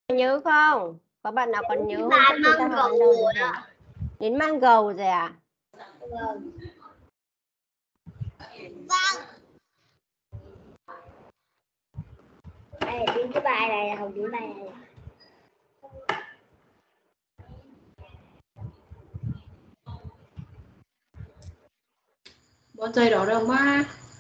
Nhớ không? Có bạn nào còn nhớ hôm Bà trước chúng ta học đến đâu rồi không? Đến mango rồi à? Vâng. Vâng. Đây, đến cái bài này là học đến bài này. Bọn giày đỏ đâu mà.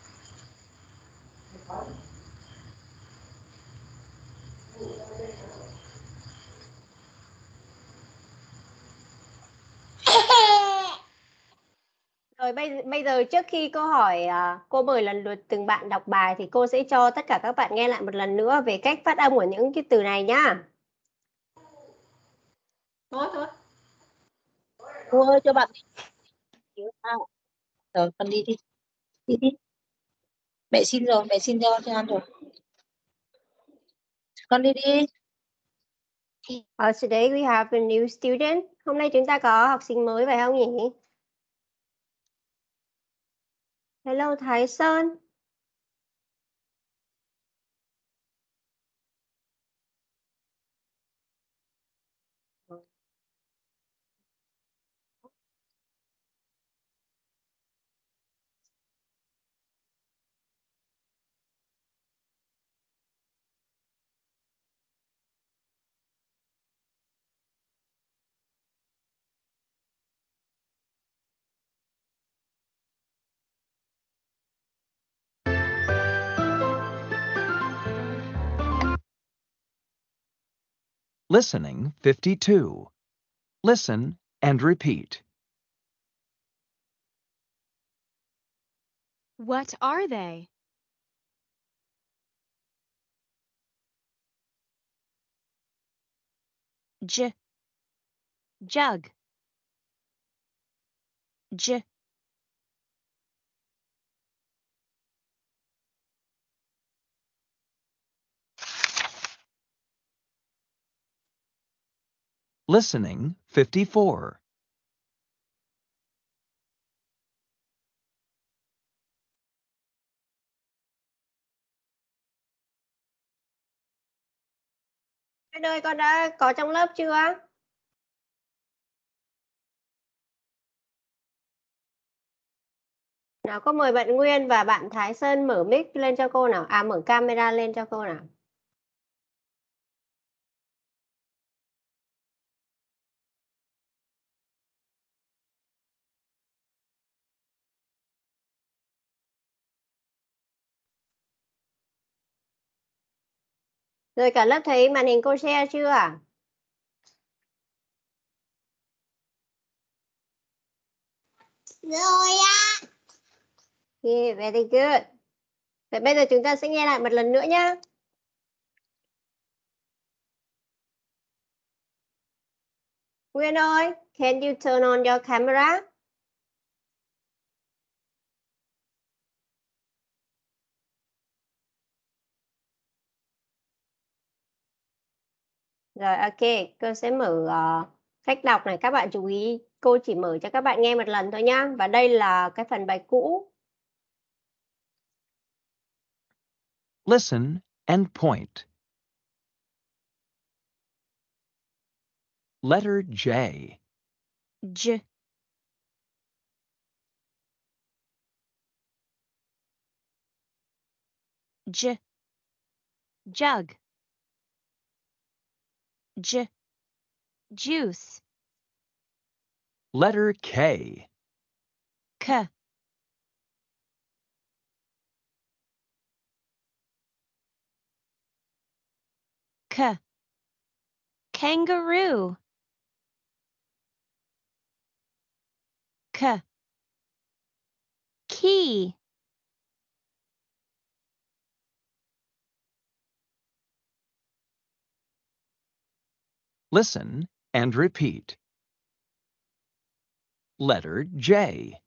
Rồi bây giờ trước khi cô hỏi cô mời lần lượt từng bạn đọc bài thì cô sẽ cho tất cả các bạn nghe lại một lần nữa về cách phát âm của những cái từ này nhá. Thôi. Cô ơi cho bạn rồi con đi đi. Đi. Mẹ xin rồi, mẹ xin cho ăn rồi. Con đi đi. Today we have a new student. Hôm nay chúng ta có học sinh mới phải không nhỉ? Hello Thái Sơn. Listening 52. Listen and repeat. What are they? Jug. Listening 54. Cái nơi con đã có trong lớp chưa? Nào có mời bạn Nguyên và bạn Thái Sơn mở mic lên cho cô nào. Mở camera lên cho cô nào. Rồi cả lớp thấy màn hình cô share chưa? Rồi ạ. Yeah, very good. Vậy bây giờ chúng ta sẽ nghe lại một lần nữa nhé. Nguyên ơi, can you turn on your camera? Rồi, ok, cô sẽ mở cách đọc này. Các bạn chú ý, cô chỉ mở cho các bạn nghe một lần thôi nhá. Và đây là cái phần bài cũ. Listen and point. Letter J. Jug. Juice. Letter K. Kangaroo. Key. Listen and repeat. Letter J.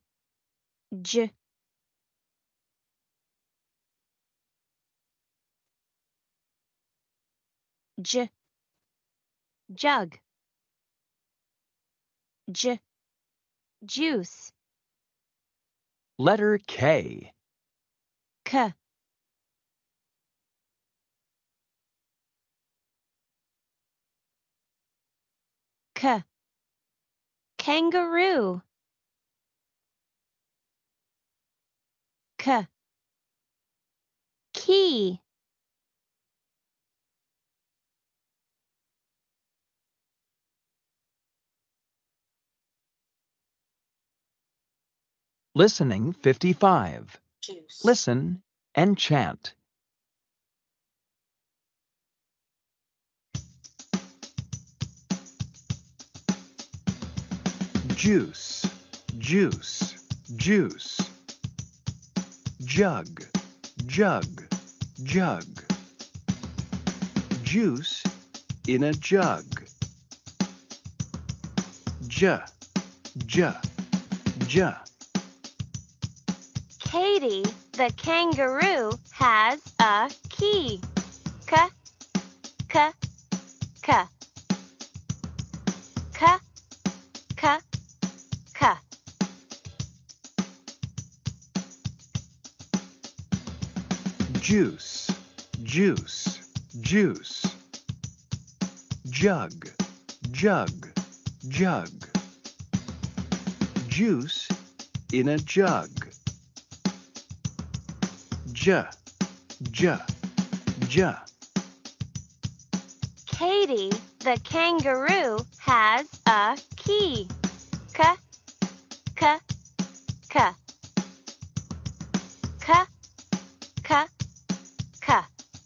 Jug. Juice. Letter K. K. K. Kangaroo. K. Key. Listening 55. Juice. Listen and chant. Juice, juice, juice. Jug, jug, jug. Juice in a jug. J, j, j. Katie, the kangaroo, has a key. K. K. K. K. K. K. Juice, juice, juice. Jug, jug, jug. Juice in a jug. J, j, j. Katie, the kangaroo, has a key. K. K. K. K. K. K.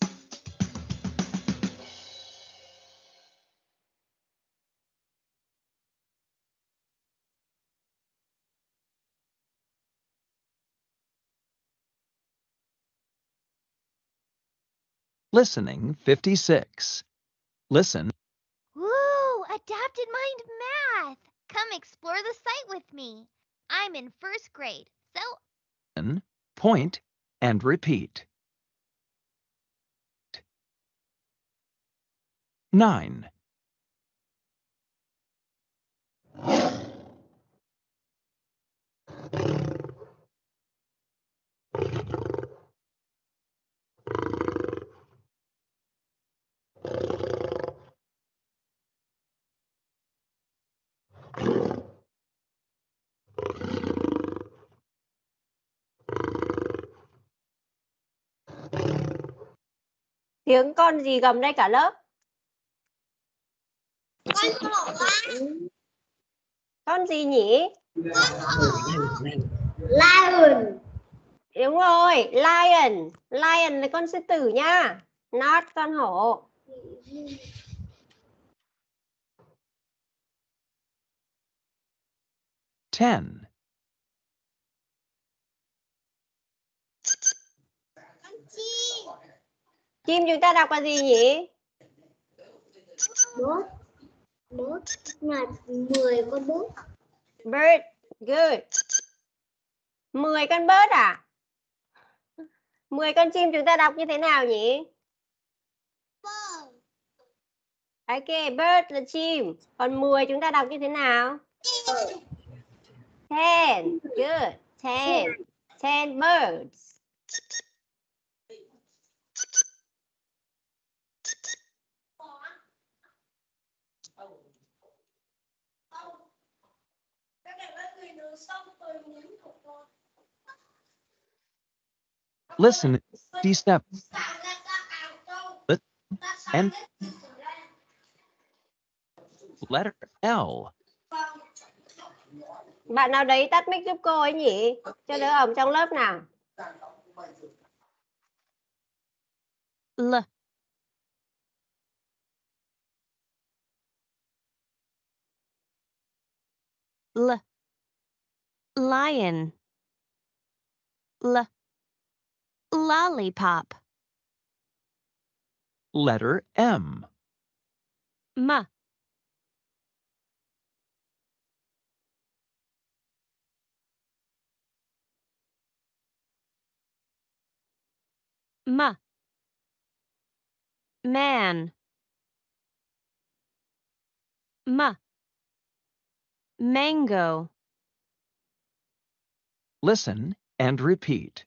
Listening 56. Listen Woo! Adapted Mind Math! Come explore the site with me. I'm in first grade, so and point and repeat. 9. Tiếng con gì gầm đây cả lớp? Con gì nhỉ? Lion. Đúng rồi, lion. Lion là con sư tử nha. Not con hổ. Ten. Chim chúng ta đọc là gì nhỉ? Bốt. Bốt là 10 con bốt. Bird. Good. 10 con bird à? 10 con chim chúng ta đọc như thế nào nhỉ? Ok, bird là chim. Còn 10 chúng ta đọc như thế nào? 10. Good. 10. 10 birds. Listen 57. And letter L. Bạn nào đấy tắt mic giúp cô ấy nhỉ? Cho đỡ ẩm trong lớp nào. L. L. Lion. L. Lollipop. Letter M. M. M. Man. M. Mango. Listen and repeat.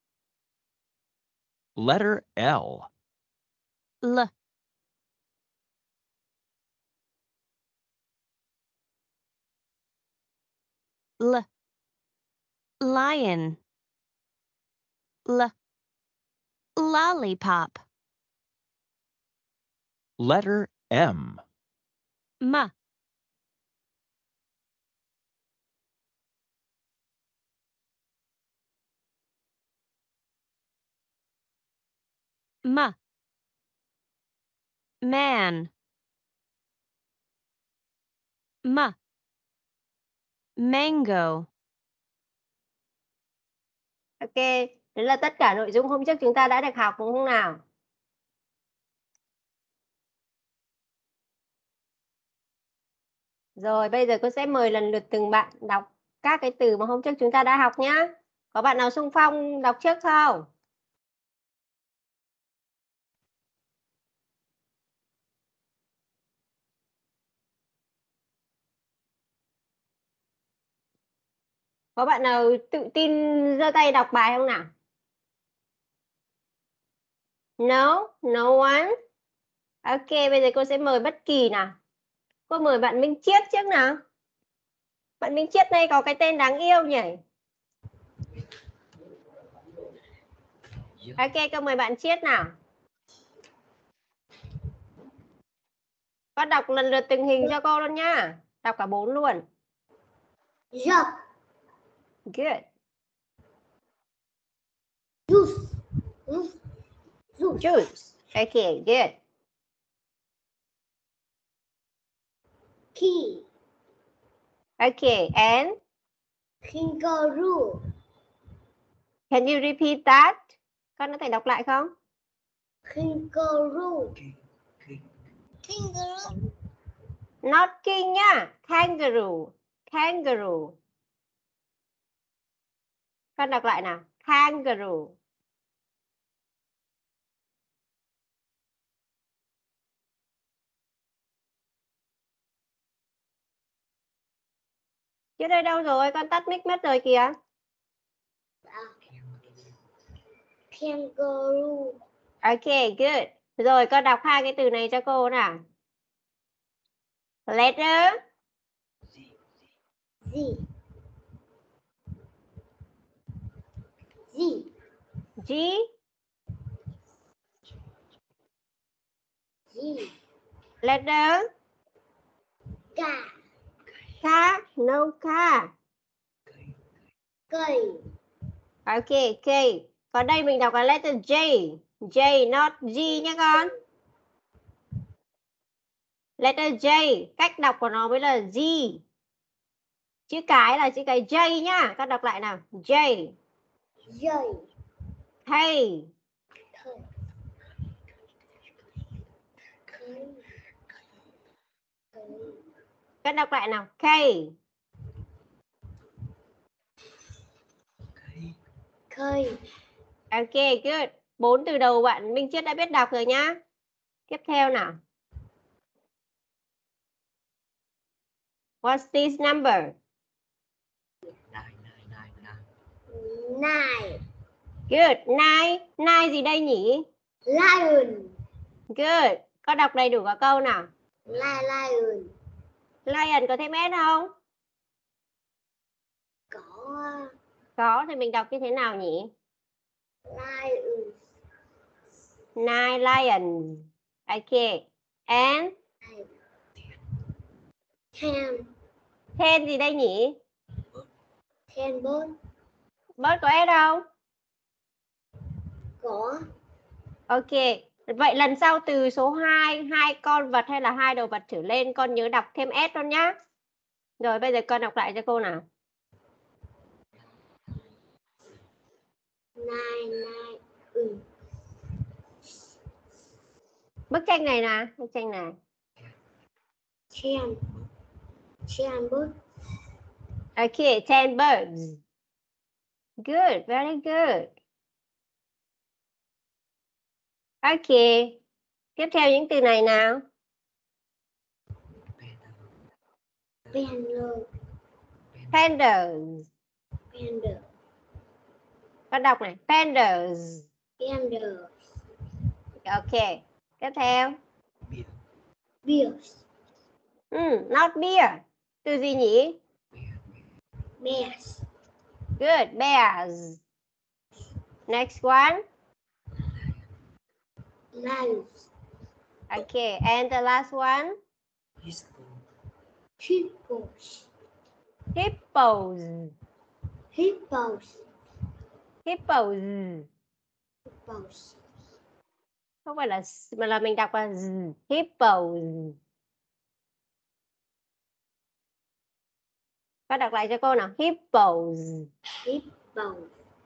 Letter L. L. Lion. Lollipop. Letter M. M. Man. Mango. Ok, đấy là tất cả nội dung hôm trước chúng ta đã được học đúng không nào? Rồi, bây giờ cô sẽ mời lần lượt từng bạn đọc các cái từ mà hôm trước chúng ta đã học nhá. Có bạn nào xung phong đọc trước không? Có bạn nào tự tin giơ tay đọc bài không nào? No, no one. Ok, bây giờ cô sẽ mời Bất Kỳ nào. Cô mời bạn Minh Chiết trước nào. Bạn Minh Chiết đây có cái tên đáng yêu nhỉ? Ok, cô mời bạn Chiết nào. Con đọc lần lượt từng hình cho cô luôn nhá. Đọc cả 4 luôn. Jug. Good. Juice. Juice. Juice. Juice. Okay, good. Key. Okay, and Kangaroo. can you repeat that? Con có thể đọc lại không? Kangaroo. Kangaroo. Not king nhá. Kangaroo. Kangaroo. Con đọc lại nào. Kangaroo. Chứ đây đâu rồi? Con tắt mic mất rồi kìa. Kangaroo. Ok, good. Rồi con đọc hai cái từ này cho cô nào. Letter Z. Z. G. G. Letter K. K. No K. Cây. Ok, K. Còn đây mình đọc là letter J. J, not G nhé con. Letter J. Cách đọc của nó mới là G. Chữ cái là chữ cái J nhá. Con đọc lại nào. J. Dây. K. Cây. Con đọc lại nào. K. Cây. Ok, good. 4 từ đầu bạn Minh Chiết đã biết đọc rồi nhá. Tiếp theo nào. What's this number? 9. Good. Nine. Nine gì đây nhỉ? Lion. Good. Con đọc đầy đủ cả câu nào. Lion. Lion có thêm S không? Có thì mình đọc như thế nào nhỉ? Lion. Nine lion. Ok. And 10. ten gì đây nhỉ? 10 bird. Bird có S không? Có. Ok. Vậy lần sau từ số 2, 2 con vật hay là 2 đồ vật trở lên con nhớ đọc thêm S luôn nhá. Rồi bây giờ con đọc lại cho cô nào. 9. Bức tranh này nè, bức tranh này. 10 bird. Ok, 10 birds. Good, very good. Ok. Tiếp theo những từ này nào. Panda. Pandas. Panda. Con đọc này. Pandas. Panda. Ok. Tiếp theo. Bears. Not beer. Từ gì nhỉ? Bears. Good. Bears. Next one. Lions. Okay. And the last one. Hippos. Hippos. Hippos. Hippos. Hippos. Không phải là mà là mình đọc là z. Hippos. Các đọc lại cho cô nào. Hippos. Hippos.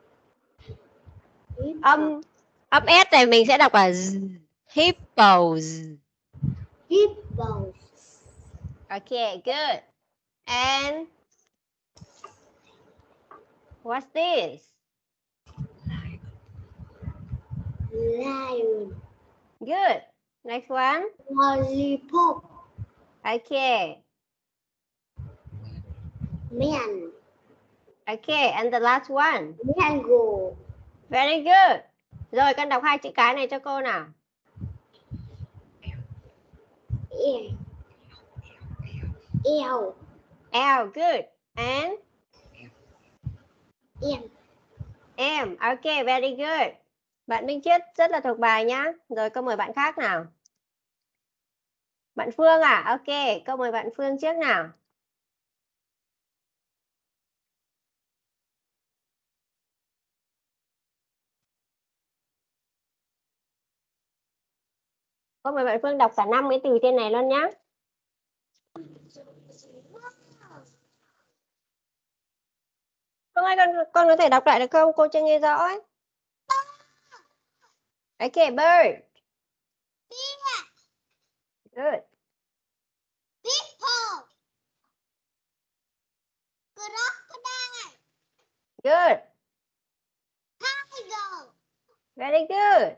Âm S này mình sẽ đọc là z. Hippos. Hippos. Okay, good. And what's this? Lion. Good. Next one. Lollipop. Okay. Man. Okay, and the last one. Mango. Very good. Rồi con đọc hai chữ cái này cho cô nào. Ear. Eel. L, good. And M. M. Okay, very good. Bạn Minh Chiết rất là thuộc bài nhá. Rồi câu mời bạn khác nào. Bạn Phương à? Ok, câu mời bạn Phương trước nào. Câu mời bạn Phương đọc cả 5 cái từ trên này luôn nhá. Phương ơi, con có thể đọc lại được không? Cô chưa nghe rõ ấy. Ok, bird. Good. People. Crocodile. Good. Tiger. Very good.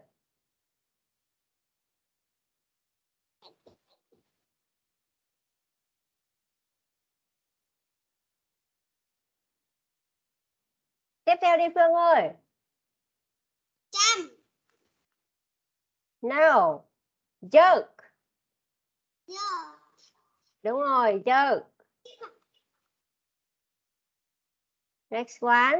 Tiếp theo đi Phương ơi. Jump. No. Jerk. Yeah. Đúng rồi, jerk. Next one.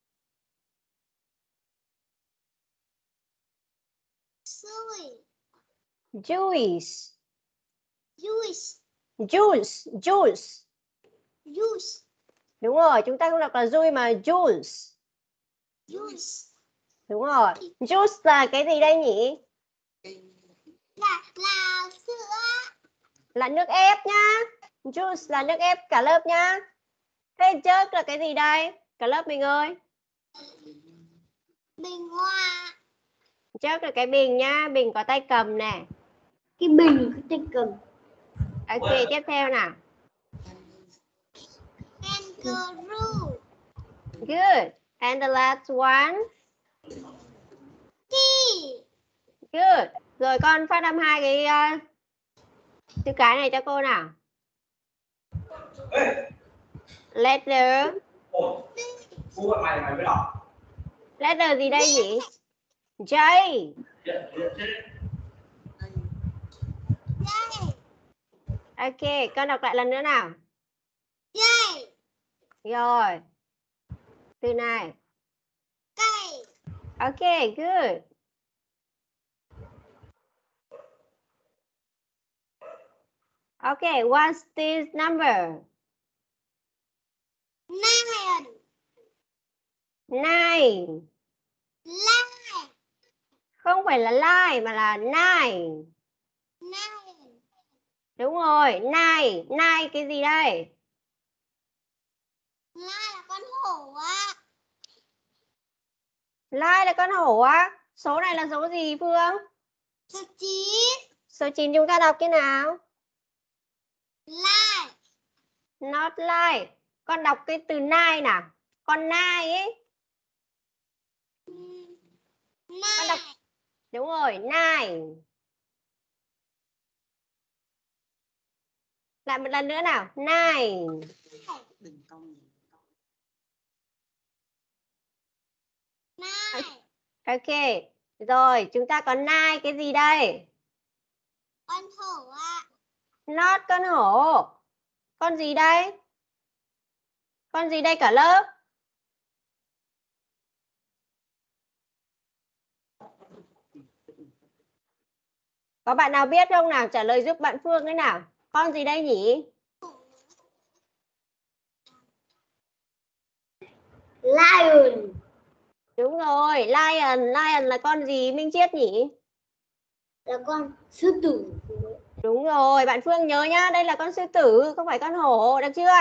Suey. Juice. Juice. Juice. Juice. Juice. Đúng rồi, chúng ta không đọc là juice mà juice. Juice. Đúng rồi. Juice là cái gì đây nhỉ? Là sữa. Là nước ép nhá. Juice là nước ép cả lớp nhá. Thế jerk là cái gì đây? Cả lớp mình ơi. Bình hoa. Jerk là cái bình nhá. Bình có tay cầm nè. Cái bình có tay cầm. Ok, tiếp theo nào. Kangaroo. Good. And the last one. Key. Good. Rồi con phát âm hai cái chữ cái này cho cô nào. Letter. Letter gì đây nhỉ? J. Dây. Ok, con đọc lại lần nữa nào. Dây. Rồi. Từ này. Cây. Ok, good. Okay, what's this number? 9. 9. Line. Không phải là line mà là 9. 9. Đúng rồi, 9. 9 cái gì đây? Line là con hổ á. Line là con hổ á. Số này là số gì Phương? Số 9. Số 9 chúng ta đọc cái nào? Line. Not line. Con đọc cái từ 9 nào. Con 9 ấy. Con đọc. Đúng rồi, 9. Lại một lần nữa nào. 9. Ok. Rồi, chúng ta có 9 cái gì đây? Con hổ ạ. Not con hổ. Con gì đây? Con gì đây cả lớp? Có bạn nào biết không nào? Trả lời giúp bạn Phương đấy nào. Con gì đây nhỉ? Lion. Đúng rồi, lion. Lion là con gì Minh Chiết nhỉ? Là con sư tử. Đúng rồi, bạn Phương nhớ nhá, đây là con sư tử, không phải con hổ, được chưa?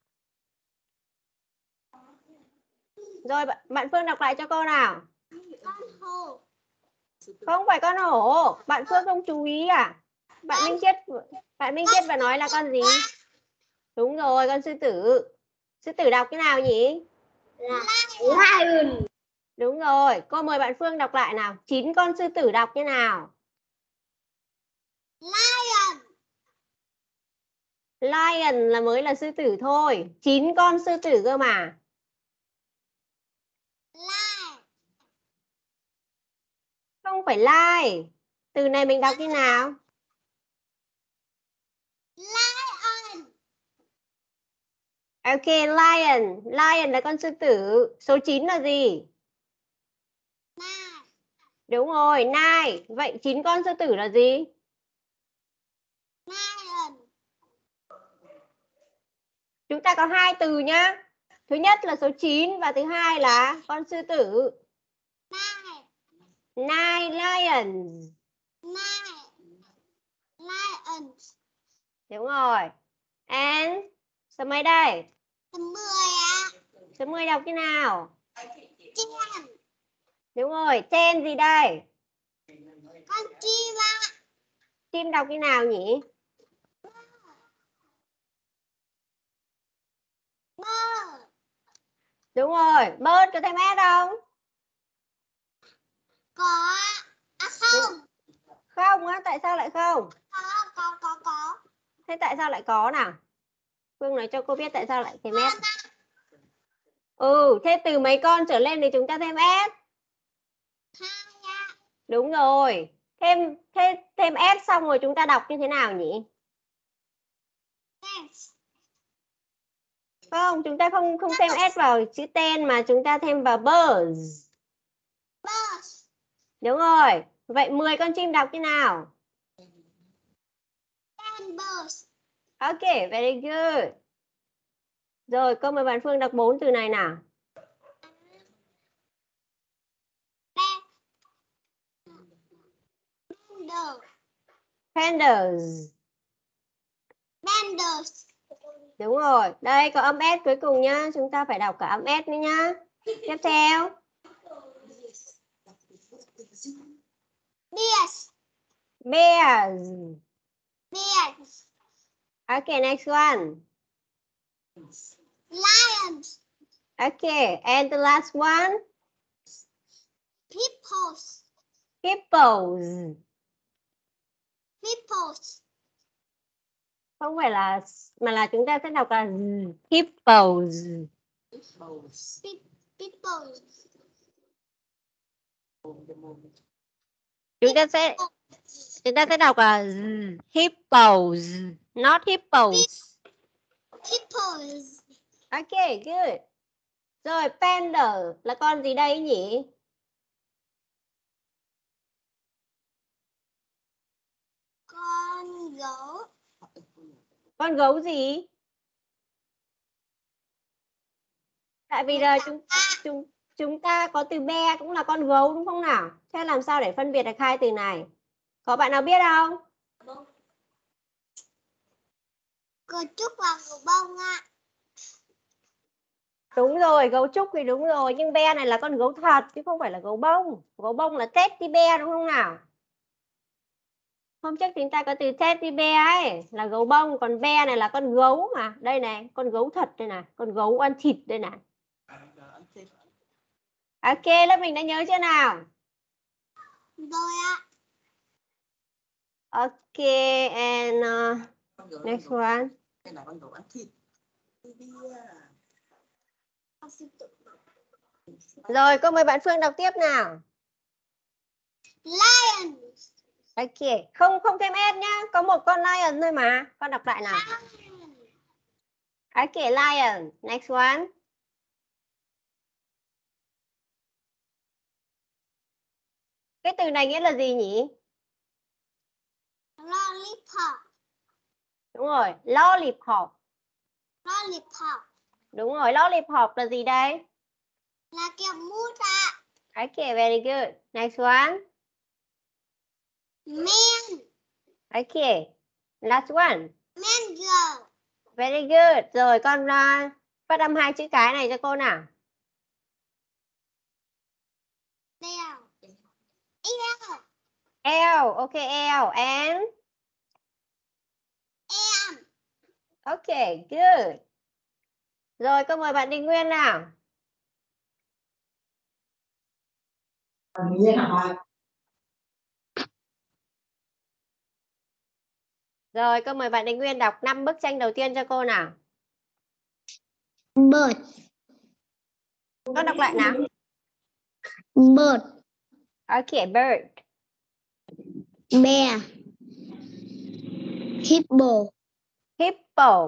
Rồi bạn Phương đọc lại cho cô nào. Con hổ. Không phải con hổ, bạn Phương không chú ý à? Bạn Minh Chiết vừa nói là con gì? Đúng rồi, con sư tử. Sư tử đọc cái nào nhỉ? Là lion. Đúng rồi, cô mời bạn Phương đọc lại nào. 9 con sư tử đọc như nào? Lion. Lion là mới là sư tử thôi. 9 con sư tử cơ mà. Lion. Không phải lie. Từ này mình đọc như nào? Lion. Ok, lion. Lion là con sư tử. Số 9 là gì? Nine. Đúng rồi, nine. Vậy 9 con sư tử là gì? Lion. Chúng ta có 2 từ nhá. Thứ nhất là số 9 và thứ hai là con sư tử. Nine. Nine lions. Nine. Lions. Đúng rồi. And số mấy đây? Số 10 ạ. Số 10 đọc thế nào? Chim. Đúng rồi, ten gì đây? Con chim ạ. Chim đọc thế nào nhỉ? Bird. Đúng rồi, bird có thêm s không? Có. À không. Không á, tại sao lại không? Có. Thế tại sao lại có nào? Phương nói cho cô biết tại sao lại thêm s. Thế từ mấy con trở lên thì chúng ta thêm s. Hai ạ. Đúng rồi. Thêm s xong rồi chúng ta đọc như thế nào nhỉ? Thanks. Không, chúng ta không thêm s vào chữ ten mà chúng ta thêm vào birds. Birds. Đúng rồi. Vậy 10 con chim đọc như nào? 10 birds. Ok, very good. Rồi, cô mời bạn Phương đọc 4 từ này nào. Pandas. Pandas. Đúng rồi. Đây có âm s cuối cùng nhá. Chúng ta phải đọc cả âm s nữa nhá. Tiếp theo. Bears. Bears. Bears. Okay, next one. Lions. Okay, and the last one. Hippos. Hippos. Hippos. Không phải là mà là chúng ta sẽ đọc là hippos. Hippos. Chúng ta sẽ đọc là hippos, not hippos. Hippos. Okay, good. Rồi, panda là con gì đây nhỉ? Con gấu. Con gấu gì? Tại vì là chúng ta có từ bear cũng là con gấu đúng không nào? Thế làm sao để phân biệt được hai từ này? Có bạn nào biết không? Cờ trúc và gấu bông ạ. Đúng rồi, gấu trúc thì đúng rồi, nhưng bear này là con gấu thật chứ không phải là gấu bông. Gấu bông là teddy bear đúng không nào? Hôm trước chúng ta có từ teddy bear ấy là gấu bông, còn bear này là con gấu mà. Đây này, con gấu thật đây này, con gấu ăn thịt đây này. Ok, lớp mình đã nhớ chưa nào? Rồi ạ. Ok, and next one. Rồi, cô mời bạn Phương đọc tiếp nào. Lion. Ok, không thêm s nhá, có một con lion thôi mà. Con đọc lại nào. Okay, lion. Next one. Cái từ này nghĩa là gì nhỉ? Lollipop. Đúng rồi, lollipop. Lollipop. Đúng rồi, lollipop là gì đây? Là kẹo mút ạ. Okay, very good. Next one. Man. Okay, last one. Mango. Very good. Rồi con phát âm 2 chữ cái này cho cô nào. Bell. Eel. L, okay, L and Am. okay, good. Rồi cô mời bạn Đình Nguyên nào. Rồi cô mời bạn Đình Nguyên đọc 5 bức tranh đầu tiên cho cô nào. Bird. Con đọc lại nào. Bird. Okay, bird. Bear. Hippo. Hippo.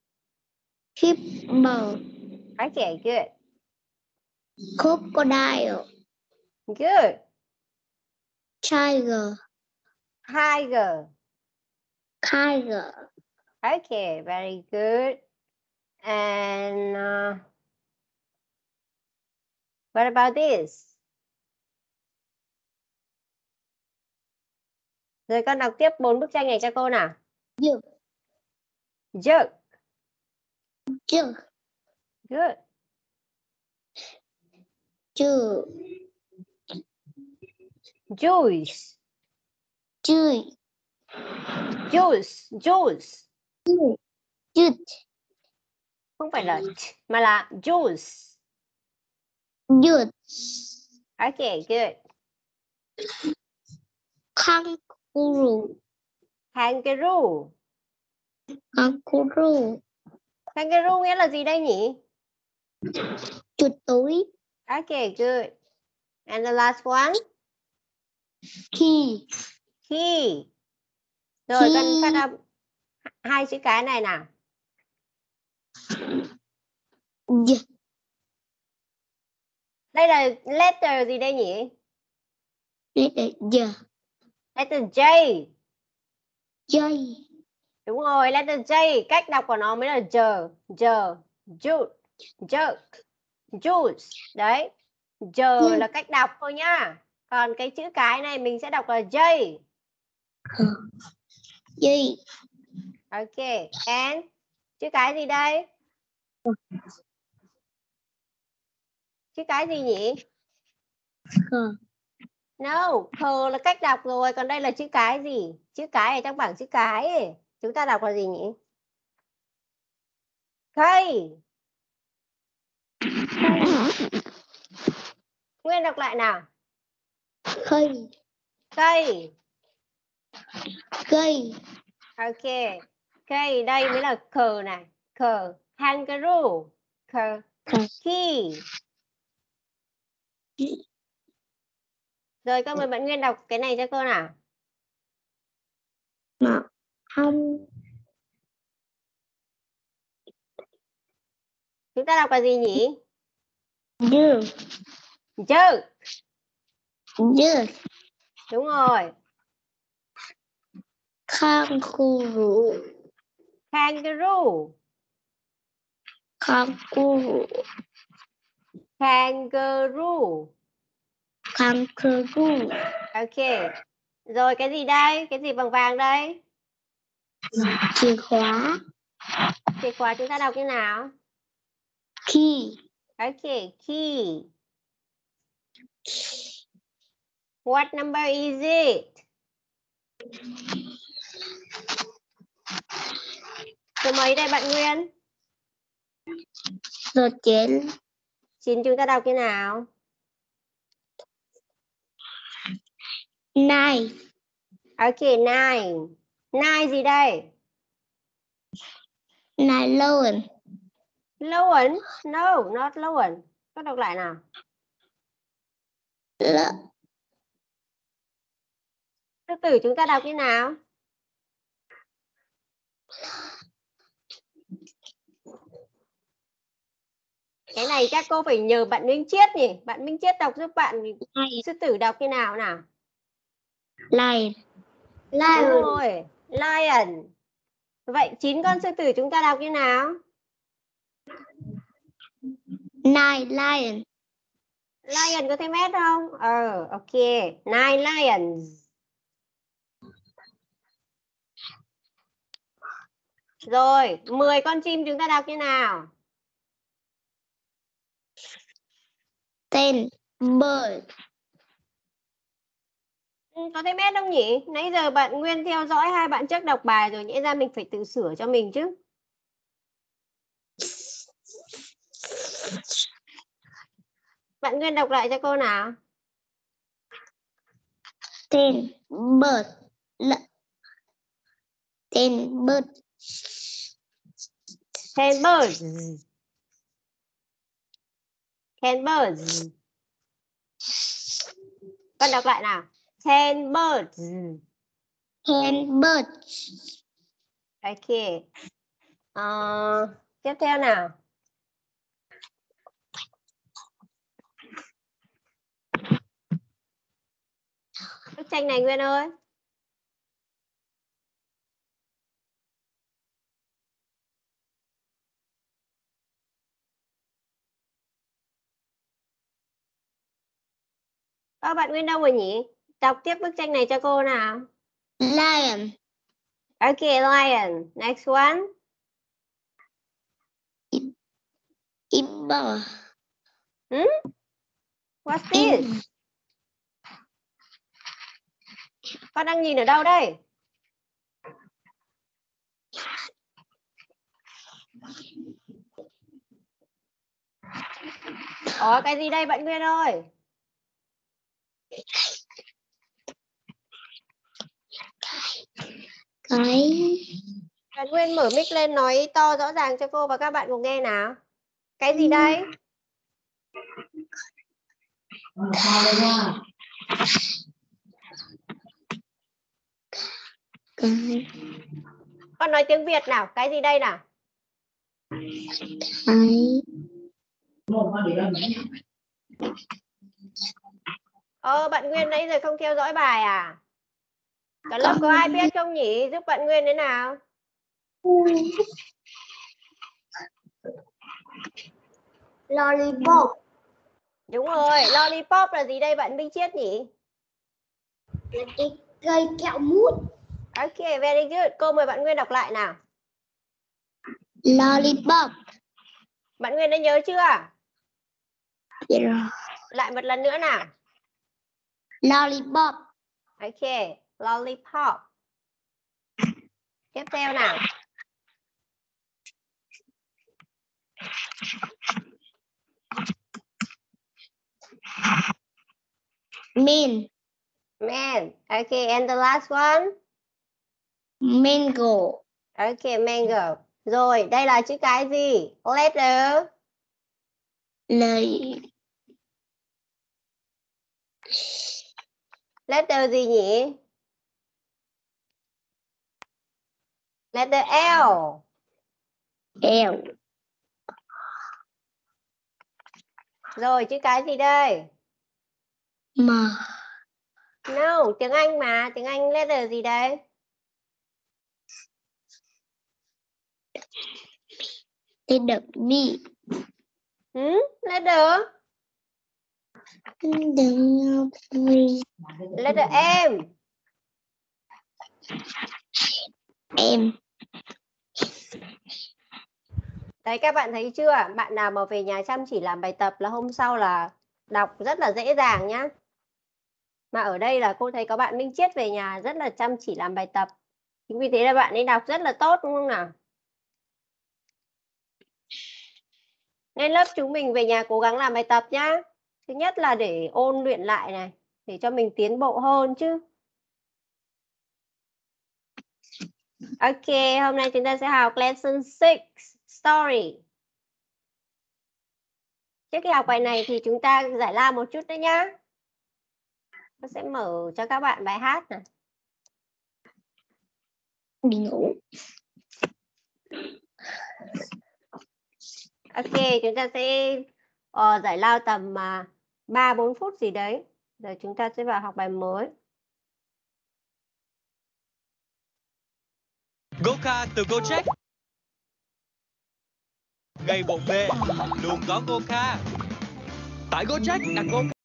Hippo. Okay, good. Crocodile. Good. Tiger. Tiger. Tiger. Okay, very good. And what about this? Rồi con đọc tiếp 4 bức tranh này cho cô nào. Duck. Jug. Duck. Good. Duck. Juice. Duck. Juice. Juice. Duck. Không phải là mà là juice. Duck. Okay, good. Kangaroo. Kangaroo. Kangaroo. Kangaroo nghĩa là gì đây nhỉ? Chuột túi. Okay, good. And the last one? Key. Key. Rồi con Key. phát âm 2 chữ cái này nào. Dạ. Đây là letter gì đây nhỉ? Dạ. Letter J. Dây. Đúng rồi, letter J. Cách đọc của nó mới là giờ. Giờ. Juice. Jug. Juice. Đấy. Giờ là cách đọc thôi nhá. Còn cái chữ cái này mình sẽ đọc là J. Dây. Ok. And chữ cái gì đây? Chữ cái gì nhỉ? Khờ. No, khờ là cách đọc rồi. Còn đây là chữ cái gì? Chữ cái ở trong bảng chữ cái ấy. Chúng ta đọc là gì nhỉ? Cây. Nguyên đọc lại nào. Cây. Cây. Cây. Ok. Cây đây mới là khờ này. Khờ. Kangaroo. Khờ. Key. Rồi con mời bạn Nguyên đọc cái này cho cô nào. Mà không. Chúng ta đọc là gì nhỉ? Dưa. Jug. Dưa. Đúng rồi. Kangaroo. Kangaroo. Kangaroo. Kangaroo. Kangaroo. Ok. Rồi cái gì đây? Cái gì bằng vàng đây? Chìa khóa. Chìa khóa chúng ta đọc như nào? Key. Ok. Key. What number is it? Số mấy đây bạn Nguyên? Số 9. 9 chúng ta đọc như nào? Nine. Ok, 9. 9 gì đây? Nine loan. Loan? No, not loan. Con đọc lại nào. Từ từ chúng ta đọc như nào? Cái này chắc cô phải nhờ bạn Minh Chiết nhỉ. Bạn Minh Chiết đọc giúp bạn Lion. sư tử đọc như nào nào? Lion. Đúng Lion. rồi, lion. Vậy 9 con sư tử chúng ta đọc như nào? 9 lion. Lion có thêm S không? Ok. 9 lions. Rồi, 10 con chim chúng ta đọc như nào? 10 bird. Có thêm S không nhỉ? Nãy giờ bạn Nguyên theo dõi hai bạn trước đọc bài rồi, nhẽ ra mình phải tự sửa cho mình chứ. Bạn Nguyên đọc lại cho cô nào. 10 bird. 10 bird. 10 birds. 10 birds. Con đọc lại nào. 10 birds. 10 birds. Ok. Tiếp theo nào. Bức tranh này Nguyên ơi. Bạn Nguyên đâu rồi nhỉ? Đọc tiếp bức tranh này cho cô nào. Lion. Ok, lion. Next one. Ibba. What's this? Con đang nhìn ở đâu đây? Cái gì đây bạn Nguyên ơi? Cái Bạn Nguyên mở mic lên nói to rõ ràng cho cô và các bạn cùng nghe nào. Cái gì đây? Con nói tiếng Việt nào. Cái gì đây nào? Bạn Nguyên nãy giờ không theo dõi bài à? Cả lớp có ai biết không nhỉ? Giúp bạn Nguyên thế nào? Lollipop. Đúng rồi, lollipop là gì đây bạn Minh Chiết nhỉ? Là cái cây kẹo mút. Ok, very good. Cô mời bạn Nguyên đọc lại nào. lollipop. Bạn Nguyên đã nhớ chưa? Dạ rồi. Lại một lần nữa nào. Lollipop. Ok, lollipop. Tiếp theo nào. Man. Man. Ok, and the last one. Mango. Ok, mango. Rồi, đây là chữ cái gì? Letter. Letter gì nhỉ? Letter L. L. Rồi, chữ cái gì đây? M. No, tiếng Anh mà. Tiếng Anh letter gì đây? Letter B. Letter? Letter M. M. Đấy, các bạn thấy chưa? Bạn nào mà về nhà chăm chỉ làm bài tập là hôm sau là đọc rất là dễ dàng nhá. Mà ở đây là cô thấy có bạn Minh Chiết về nhà rất là chăm chỉ làm bài tập. Chính vì thế là bạn ấy đọc rất là tốt đúng không nào? Nên lớp chúng mình về nhà cố gắng làm bài tập nhá. Thứ nhất là để ôn luyện lại này, để cho mình tiến bộ hơn chứ. Ok, hôm nay chúng ta sẽ học lesson 6, story. Trước khi học bài này thì chúng ta giải lao một chút đấy nhá. Tôi sẽ mở cho các bạn bài hát này. Đi ngủ. Ok, chúng ta sẽ giải lao tầm 3-4 phút gì đấy. Rồi chúng ta sẽ vào học bài mới. Go-kart từ Gojek. Ngày bộn bề luôn có Go-kart. Tại Gojek đặt Go-kart.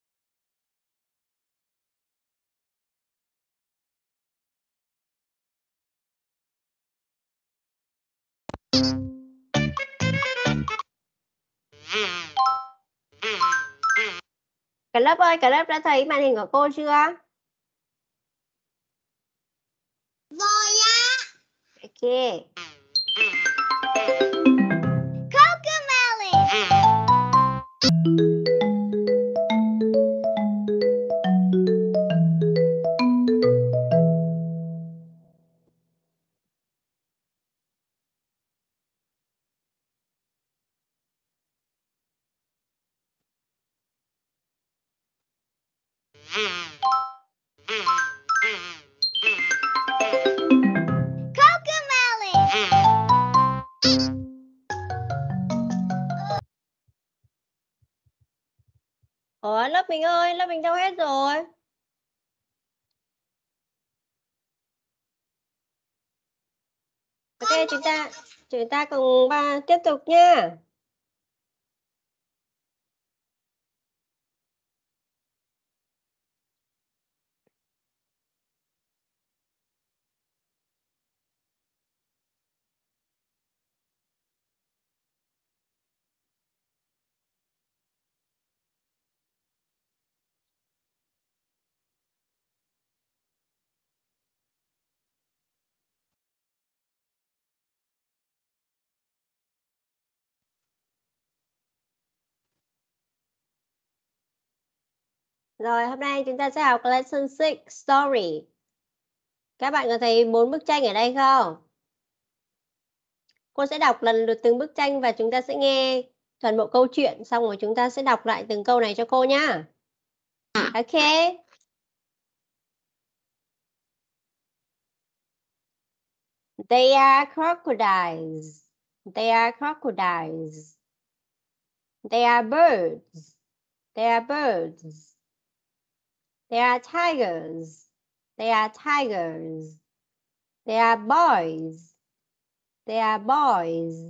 Cả lớp ơi, cả lớp đã thấy màn hình của cô chưa? Rồi á. Ok. Cocomelon. Ủa, lớp mình ơi, lớp mình đâu hết rồi? Ok, chúng ta cùng tiếp tục nha. Rồi, hôm nay chúng ta sẽ học lesson 6, story. Các bạn có thấy 4 bức tranh ở đây không? Cô sẽ đọc lần lượt từng bức tranh và chúng ta sẽ nghe toàn bộ câu chuyện, xong rồi chúng ta sẽ đọc lại từng câu này cho cô nhá. Ok. They are crocodiles. They are crocodiles. They are birds. They are birds. They are tigers. They are tigers. They are boys. They are boys.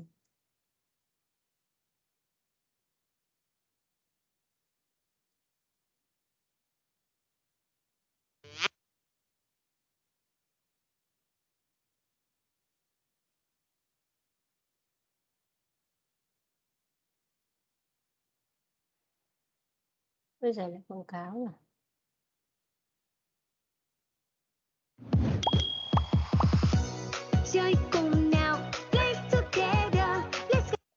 Bây giờ là quảng cáo rồi. Chơi cùng nào, let's together. Let's go.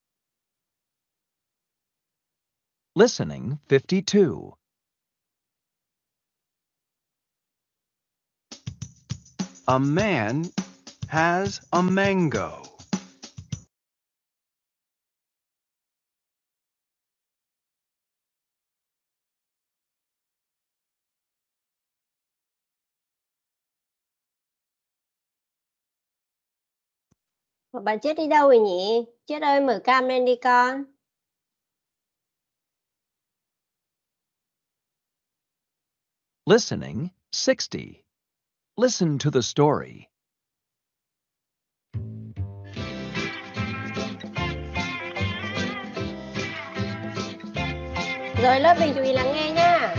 Listening 52. A man has a mango. Bạn Chết đi đâu rồi nhỉ? Chết ơi, mở cam lên đi con. Listening 60. Listen to the story. Rồi, lớp mình chú ý lắng nghe nhá.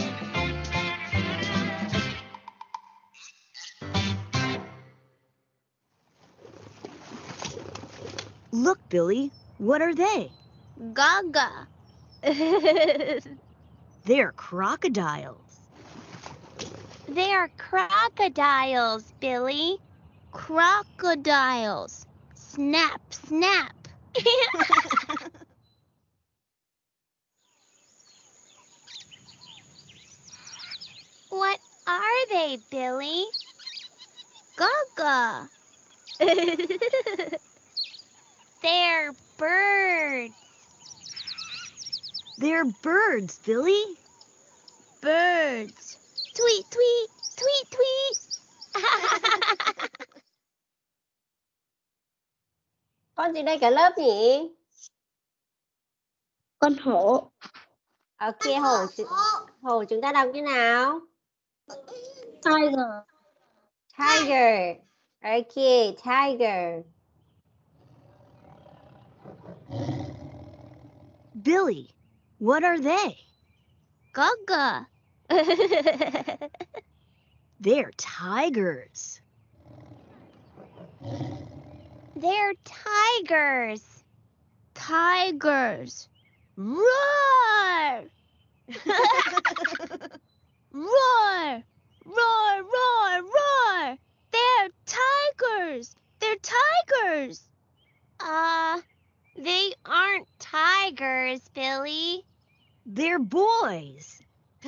Look, Billy, what are they? Gaga. They're crocodiles. They are crocodiles, Billy. Crocodiles. Snap, snap. What are they, Billy? Gaga. They're birds. They're birds, Billy. Birds. Tweet, tweet, tweet, tweet. Con gì đây cả lớp nhỉ? Con hổ. Ok, hổ chúng ta đọc như nào? Tiger. Tiger. Ok, tiger. Billy, what are they? Gaga. They're tigers. They're tigers. Tigers. Roar! Roar! Roar, roar, roar! They're tigers! They're tigers! They aren't tigers, Billy. They're boys.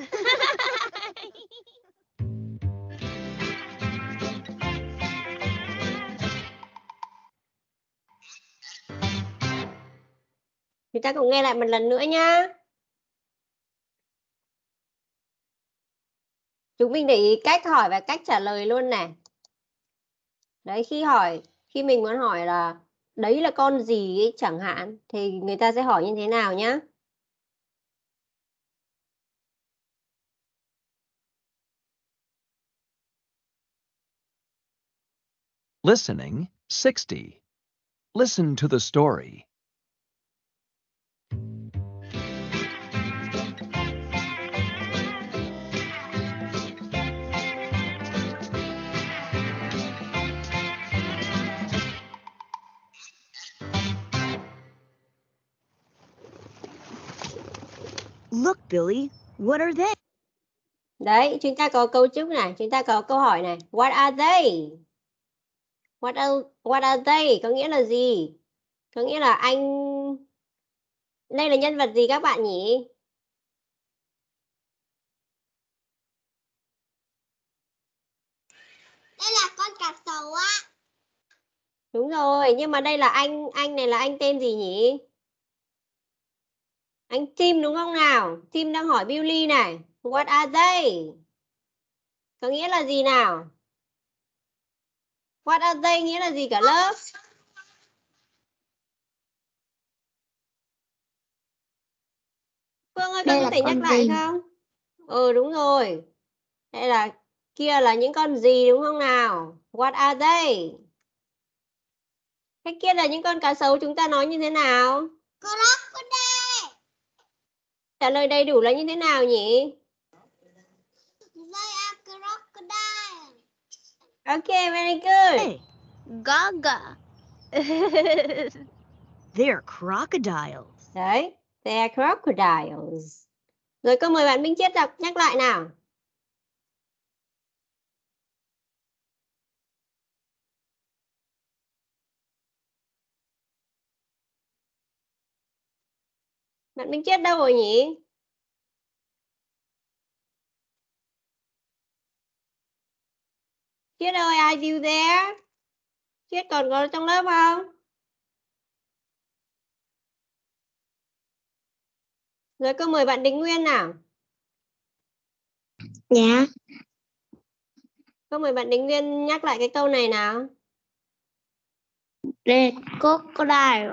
Chúng ta cùng nghe lại một lần nữa nhá. Chúng mình để ý cách hỏi và cách trả lời luôn này. Đấy, khi mình muốn hỏi là đấy là con gì ấy, chẳng hạn, thì người ta sẽ hỏi như thế nào nhá. Listening 60. Listen to the story. Look, Billy, what are they? Đấy, chúng ta có câu chúc này, chúng ta có câu hỏi này. What are they? What are they? Có nghĩa là gì? Có nghĩa là anh... Đây là nhân vật gì các bạn nhỉ? Đây là con cá sấu á. Đúng rồi, nhưng mà đây là anh này là anh tên gì nhỉ? Anh Tim đúng không nào? Tim đang hỏi Billy này. What are they? Có nghĩa là gì nào? What are they nghĩa là gì cả lớp? Phương ơi, con có thể nhắc lại không? Đúng rồi. Đây là kia là những con gì đúng không nào? What are they? Cái kia là những con cá sấu, chúng ta nói như thế nào? Crocodile. Trả lời đầy đủ là như thế nào nhỉ? They are crocodile. Ok, very good. Hey, Gaga. they're crocodiles. Đấy, they are crocodiles. Rồi câu mời bạn Minh Chiết nhắc lại nào. Bạn Minh Chiết đâu rồi nhỉ? Chiết ơi, are you there? Chiết còn có trong lớp không? Rồi câu mời bạn Đình Nguyên nào. Dạ. Câu mời bạn Đình Nguyên nhắc lại cái câu này nào. Red crocodile.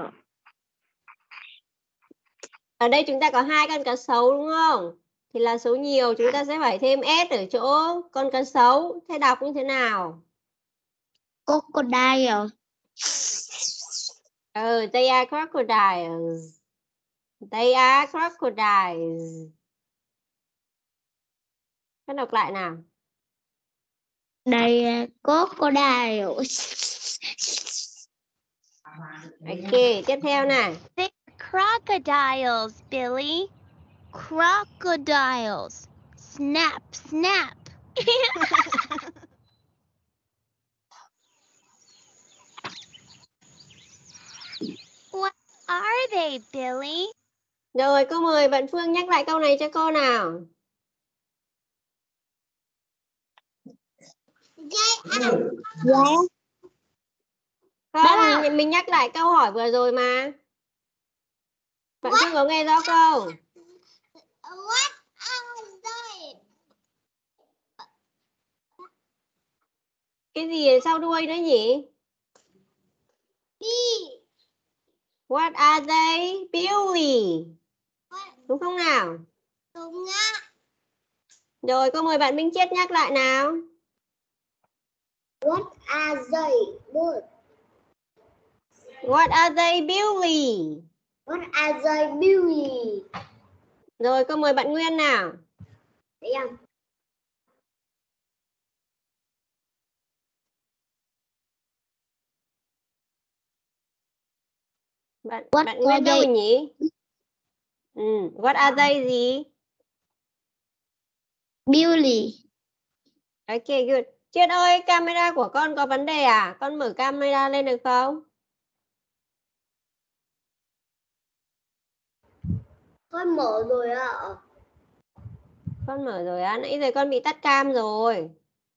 Ở đây chúng ta có 2 con cá sấu đúng không? Thì là số nhiều, chúng ta sẽ phải thêm S ở chỗ con cá sấu. Thế đọc như thế nào? Crocodile. They are crocodiles. They are crocodiles. Các đọc lại nào. Đây là crocodile. Ok, tiếp theo này. Crocodiles, Billy. Crocodiles. Snap, snap. What are they, Billy? Rồi, câu mời bạn Phương nhắc lại câu này cho cô nào. Không, mình nhắc lại câu hỏi vừa rồi mà. Bạn Phương có nghe rõ câu? What are they? Cái gì ở sau đuôi nữa nhỉ? B. What are they? Billy. Đúng không nào? Đúng á. Rồi cô mời bạn Minh Chiết nhắc lại nào. What are they? Birds. What are they, Billy? What are they, Billy? Rồi cô mời bạn Nguyên nào. Thấy không? Bạn What Nguyên are đâu they? rồi nhỉ? What are they gì? Billy. Ok, good. Chiết ơi, camera của con có vấn đề à? Con mở camera lên được không? Con mở rồi ạ. Con mở rồi á, nãy giờ con bị tắt cam rồi.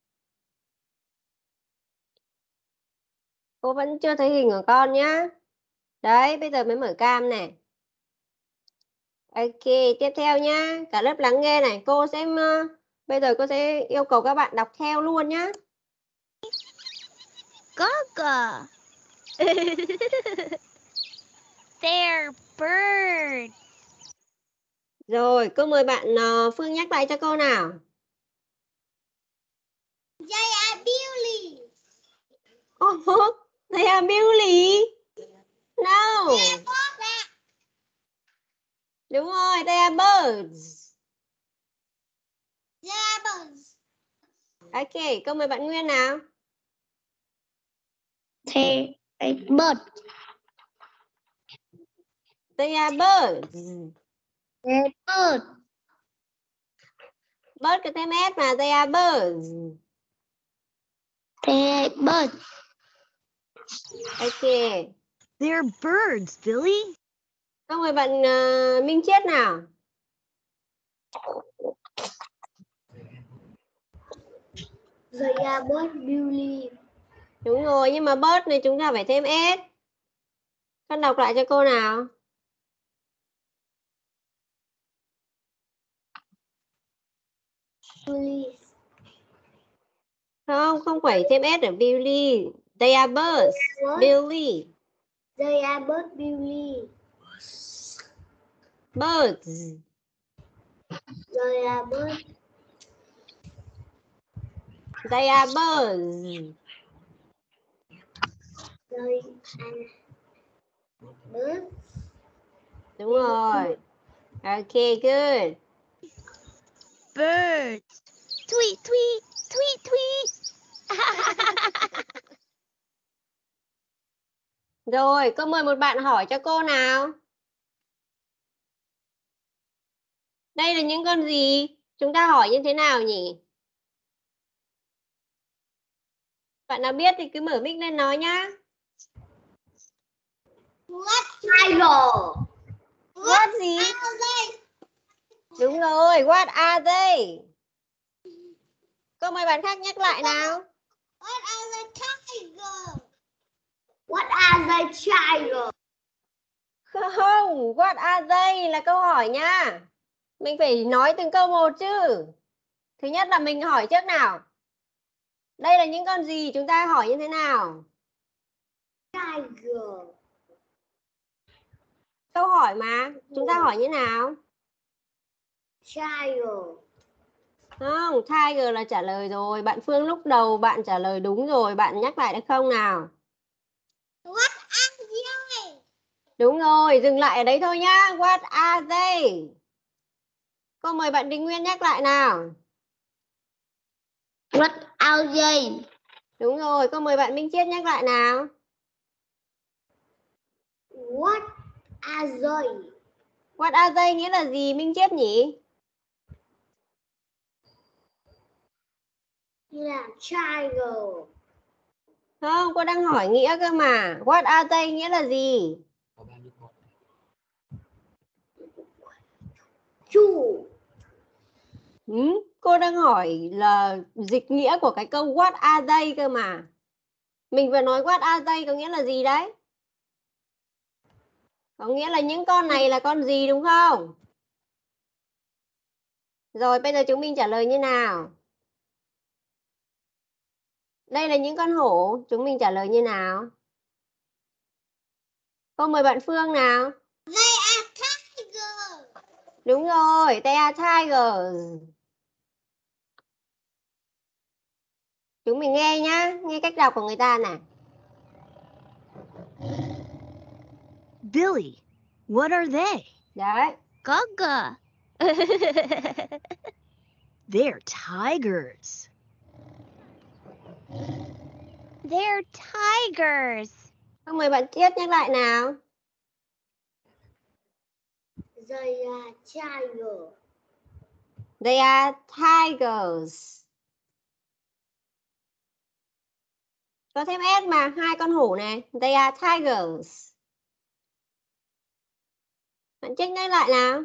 Cô vẫn chưa thấy hình của con nhá. Đấy, bây giờ mới mở cam này. Ok, tiếp theo nhá. Cả lớp lắng nghe này. Cô sẽ bây giờ cô sẽ yêu cầu các bạn đọc theo luôn nhá. Gaga. They're birds. Rồi, cô mời bạn Phương nhắc lại cho cô nào. They are Billy. Oh, they are Billy. No. Đúng rồi, they are birds. They are birds. Ok, cô mời bạn Nguyên nào. They are birds. They are birds. They are birds. Bird có thêm S mà, they are birds. They are birds. Ok. They're birds, Billy. Cô mời bạn Minh Chiết nào. They are birds, Billy. Đúng rồi, nhưng mà bird này chúng ta phải thêm S. Con đọc lại cho cô nào. Billy. Không phải thêm S ở Billy. They are birds. Billy. They are birds, Billy. Birds. They are birds. They are birds. They are birds. Đúng rồi. Ok, good. Birds. Tweet, tweet, tweet, tweet. Rồi, cô mời một bạn hỏi cho cô nào. Đây là những con gì? Chúng ta hỏi như thế nào nhỉ? Bạn nào biết thì cứ mở mic lên nói nhá. What tiger? What gì? Đúng rồi, what are they? Cô mời bạn khác nhắc lại nào. What are the tiger? What are the tiger? Không, what are they là câu hỏi nha. Mình phải nói từng câu một chứ. Thứ nhất là mình hỏi trước nào. Đây là những con gì, chúng ta hỏi như thế nào? Tiger. Câu hỏi mà, chúng ta hỏi như nào? Tiger. Không, tiger là trả lời rồi. Bạn Phương lúc đầu bạn trả lời đúng rồi. Bạn nhắc lại được không nào? What are they? Đúng rồi, dừng lại ở đấy thôi nhá. What are they? Cô mời bạn Đình Nguyên nhắc lại nào. What are they? Đúng rồi, cô mời bạn Minh Chiết nhắc lại nào. What are they? What are they nghĩa là gì Minh Chiết nhỉ? Là tiger. Không, cô đang hỏi nghĩa cơ mà. What are they nghĩa là gì? Chu. Cô đang hỏi là dịch nghĩa của cái câu what are they cơ mà. Mình vừa nói what are they có nghĩa là gì đấy? Có nghĩa là những con này là con gì đúng không? Rồi bây giờ chúng mình trả lời như nào? Đây là những con hổ, chúng mình trả lời như nào? Cô mời bạn Phương nào. They are tiger. Đúng rồi, they are tigers. Chúng mình nghe nhá, nghe cách đọc của người ta nè. Billy, what are they? Đấy. Gaga. They're tigers. They're tigers. Không, mời bạn Tiết nhắc lại nào. They are tigers. They are tigers. Có thêm S mà, hai con hổ này. They are tigers. Bạn check nhắc lại nào.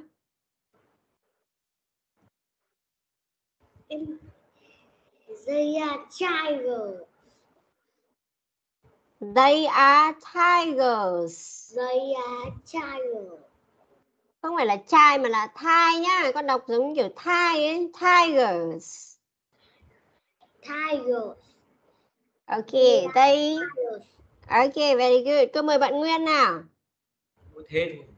They are tigers. They are tigers. They are tigers. Không phải là trai mà là thai nhá. Con đọc giống kiểu thai ấy. Tigers. Tigers. Ok, they... Ok, very good. Cô mời bạn Nguyên nào. Thế thôi.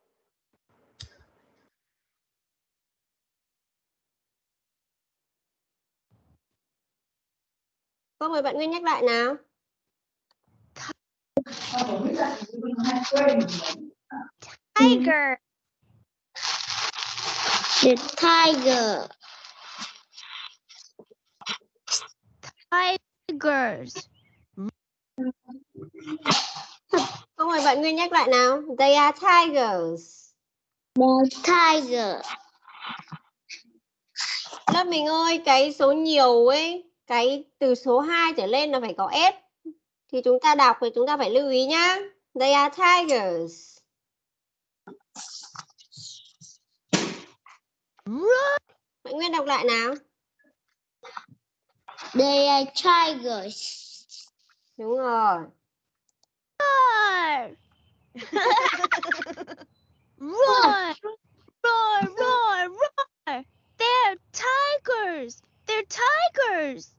Cô mời bạn Nguyên nhắc lại nào. Tiger. The tiger. Tigers. Cô mời bạn Nguyên nhắc lại nào. They are tigers. The tiger. Lớp mình ơi, cái số nhiều ấy, cái từ số 2 trở lên là phải có S. Thì chúng ta đọc thì chúng ta phải lưu ý nhá. They are tigers. Bạn Nguyên đọc lại nào. They are tigers. Đúng rồi. Roar. Roar. Roar, roar, roar. They're tigers. They're tigers.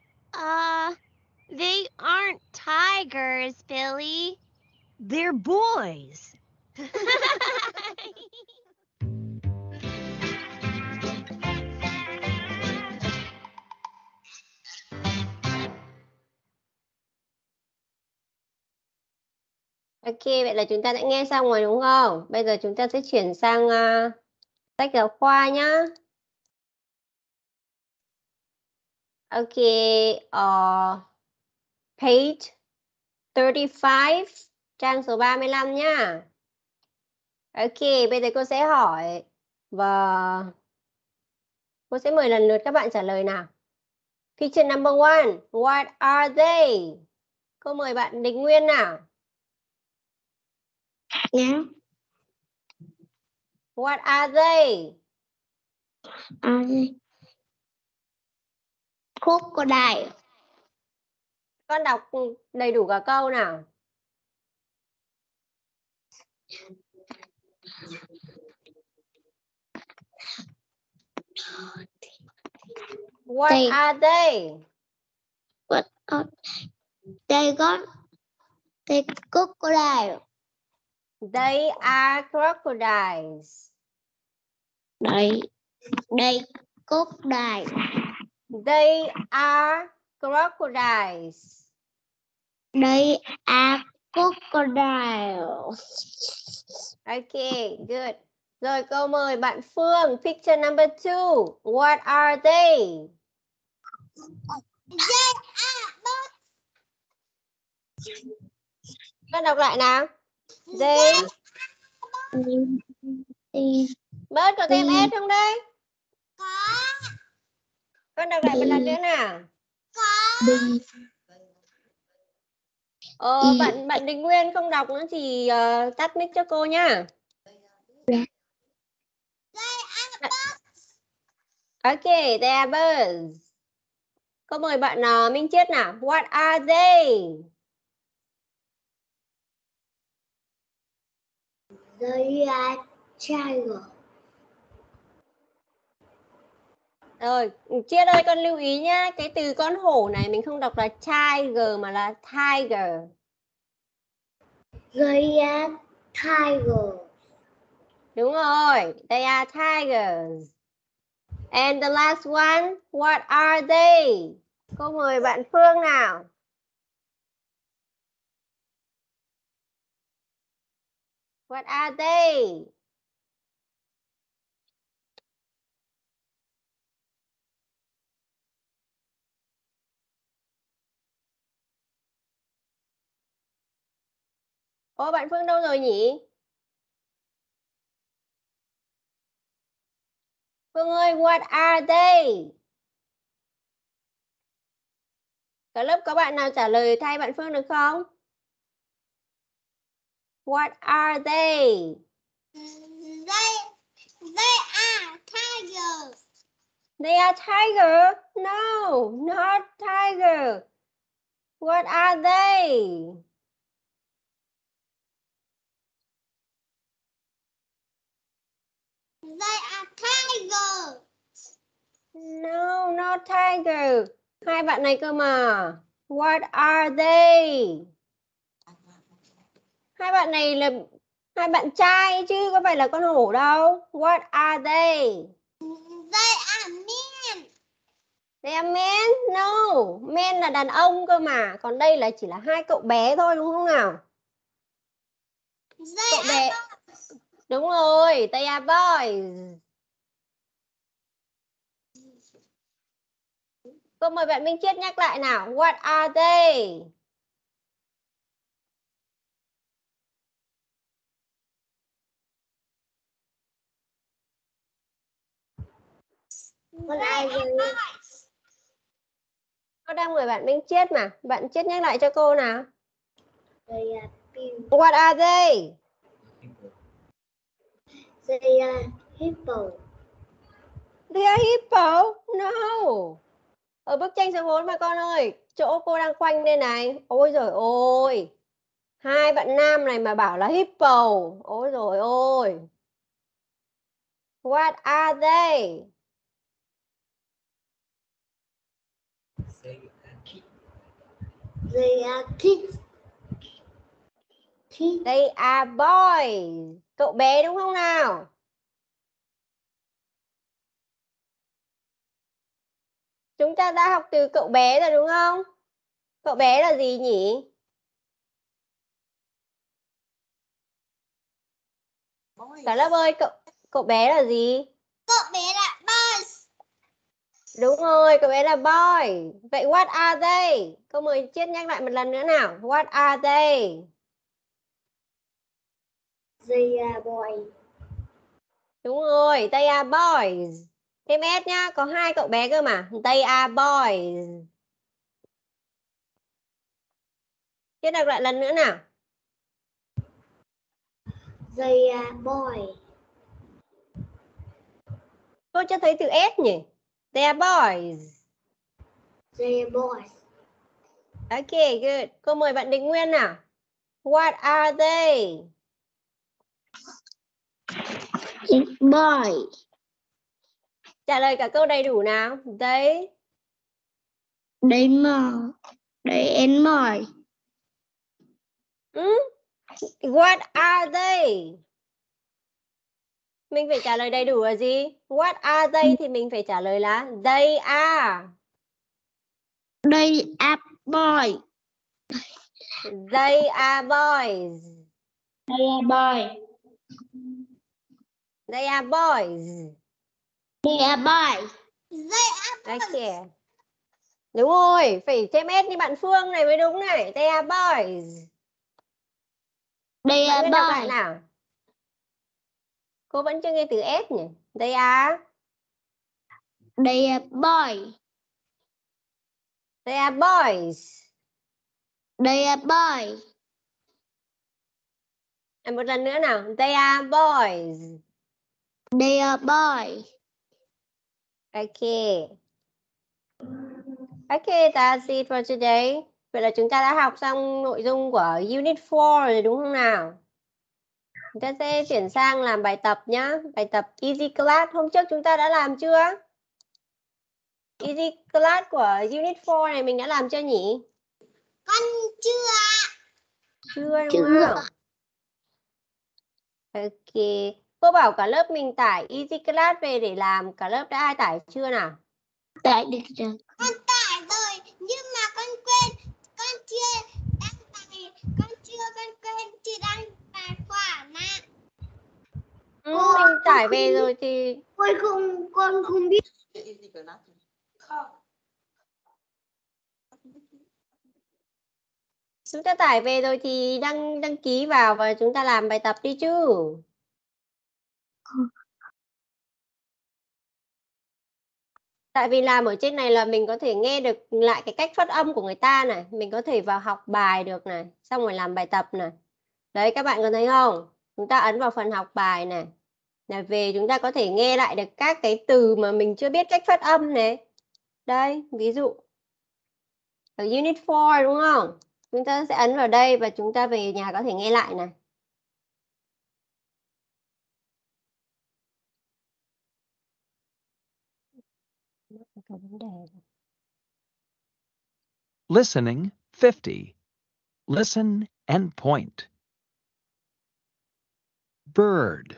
They aren't tigers, Billy. They're boys. Ok, vậy là chúng ta đã nghe xong rồi đúng không? Bây giờ chúng ta sẽ chuyển sang sách giáo khoa nhá. Ok, page 35, trang số 35 nhá. Ok, bây giờ cô sẽ hỏi và cô sẽ mời lần lượt các bạn trả lời nào. Picture number 1, what are they? Cô mời bạn Đình Nguyên nào. Yeah. What are they? Crocodile. Con đọc đầy đủ cả câu nào. What are they? What are they? Got the crocodile. They are crocodiles. They crocodile. They are crocodiles. They are crocodiles. Okay, good. Rồi câu mời bạn Phương. Picture number 2. What are they? They are birds. Con đọc lại nào. They. Bớt có thêm S không đây? Có. Con đọc lại một lần nữa nào. Có. Bạn Đình Nguyên không đọc nữa thì tắt mic cho cô nhá. Ok, they are birds. Cô mời bạn Minh Chiết nào. What are they? They are tigers. Rồi, Chiết ơi con lưu ý nhá. Cái từ con hổ này mình không đọc là tiger mà là tiger. They are tigers. Đúng rồi, they are tigers. And the last one, what are they? Cô mời bạn Phương nào. What are they? Ô, bạn Phương đâu rồi nhỉ? Phương ơi, what are they? Cả lớp có bạn nào trả lời thay bạn Phương được không? What are they? They are tigers. They are tiger? No, not tiger. What are they? They are tigers. No, not tiger. Hai bạn này cơ mà. What are they? Hai bạn này là hai bạn trai chứ có phải là con hổ đâu. What are they? They are men. They are men? No, men là đàn ông cơ mà. Còn đây là chỉ là hai cậu bé thôi đúng không nào? They Cậu bé. are boys. Đúng rồi, they are boys. Cô mời bạn Minh Triết nhắc lại nào. What are they? What are they? Cô đang mời bạn Minh Triết mà. Bạn Triết nhắc lại cho cô nào. They are people. What are they? They are people. They are hippo? No. Ở bức tranh số 4 mà con ơi. Chỗ cô đang khoanh đây này. Ôi giời ơi. Hai bạn nam này mà bảo là hippo. Ôi giời ơi. What are they? They are kids. They are boys. Cậu bé đúng không nào? Chúng ta đã học từ cậu bé rồi đúng không? Cậu bé là gì nhỉ? Cả lớp ơi, cậu bé là gì? Cậu bé là boys. Đúng rồi, cậu bé là boy. Vậy what are they? Cô mời Triết nhắc lại một lần nữa nào. What are they? They are boys. Đúng rồi, they are boys. Thêm S nhá, có hai cậu bé cơ mà. They are boys. Triết đọc lại lần nữa nào. They are boys. Cô chưa thấy từ S nhỉ? They are boys. They are boys. Okay, good. Cô mời bạn Đình Nguyên nào. What are they? Boy. Trả lời cả câu đầy đủ nào. They. They more. They and more. What are they? Mình phải trả lời đầy đủ là gì? What are they thì mình phải trả lời là they are. They are boys. They are boys. They are boys. They are boys. They are boys. They are boys. Okay. Đúng rồi, phải thêm S như bạn Phương này mới đúng này. They are boys. They Bạn are Nguyên đọc lại boys. nào. Cô vẫn chưa nghe từ S nhỉ? They are. They are boys. They are boys. They are boys. Một lần nữa nào. They are boys. They are boys. Okay. Okay, that's it for today. Vậy là chúng ta đã học xong nội dung của Unit 4 rồi đúng không nào? Chúng ta sẽ chuyển sang làm bài tập nhá. Bài tập Easy Class. Hôm trước chúng ta đã làm chưa? Easy Class của Unit 4 này mình đã làm chưa nhỉ? Con chưa. Chưa đúng không? Ok. Cô bảo cả lớp mình tải Easy Class về để làm. Cả lớp đã ai tải chưa nào? Tải được rồi. Con tải rồi nhưng mà con quên, con chưa đăng bài, con quên chưa đăng tài khoản ạ. Mình tải về rồi thì Con không biết. chúng ta tải về rồi thì đăng ký vào và chúng ta làm bài tập đi chứ. Tại vì làm ở trên này là mình có thể nghe được lại cái cách phát âm của người ta này. Mình có thể vào học bài được này. Xong rồi làm bài tập này. Đấy, các bạn có thấy không? Chúng ta ấn vào phần học bài này. Là về chúng ta có thể nghe lại được các cái từ mà mình chưa biết cách phát âm này. Đây, ví dụ. Ở Unit 4 đúng không? Chúng ta sẽ ấn vào đây và chúng ta về nhà có thể nghe lại này. Có vấn đề. Listening 50. Listen and point. Bird.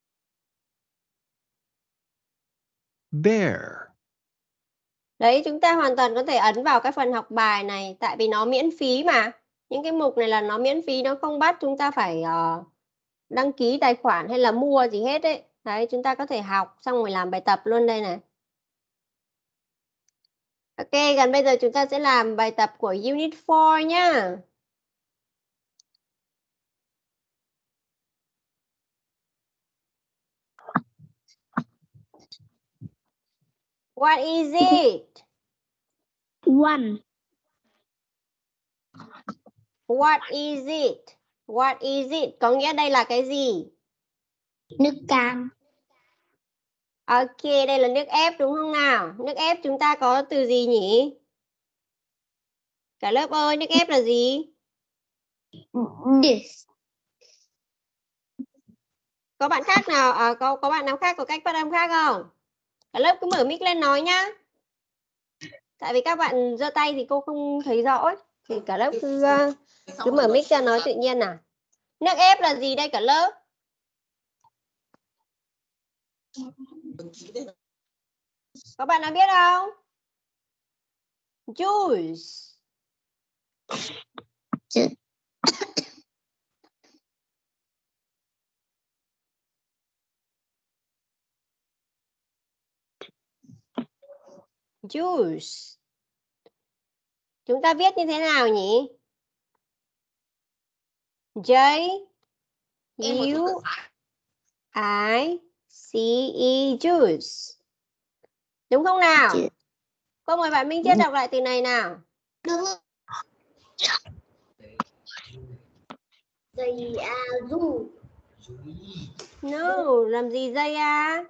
Bear. Đấy, chúng ta hoàn toàn có thể ấn vào cái phần học bài này. Tại vì nó miễn phí mà. Những cái mục này là nó miễn phí. Nó không bắt chúng ta phải đăng ký tài khoản hay là mua gì hết ấy. Đấy, chúng ta có thể học xong rồi làm bài tập luôn đây này. Ok, gần bây giờ chúng ta sẽ làm bài tập của Unit 4 nhá. What is it? One. What is it? What is it? Có nghĩa đây là cái gì? Nước cam. Ok, đây là nước ép đúng không nào? Nước ép chúng ta có từ gì nhỉ? Cả lớp ơi, nước ép là gì? This. Có bạn khác nào, có bạn nào khác có cách phát âm khác không? Cả lớp cứ mở mic lên nói nhá. Tại vì các bạn giơ tay thì cô không thấy rõ ấy. Thì cả lớp cứ mở mic ra nói tự nhiên nào. Nước ép là gì đây cả lớp? Có bạn nào biết không? Juice. Juice. Chúng ta viết như thế nào nhỉ? J U I C E juice. Đúng không nào? Cô mời bạn Minh Chết đọc lại từ này nào. Đúng. Dây du. No, làm gì dây à?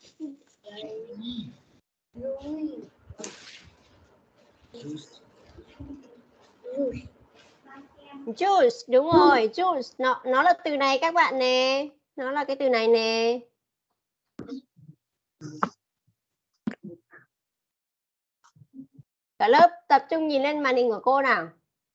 Juice, đúng rồi, juice. Nó là từ này các bạn nè. Nó là cái từ này nè. Cả lớp tập trung nhìn lên màn hình của cô nào.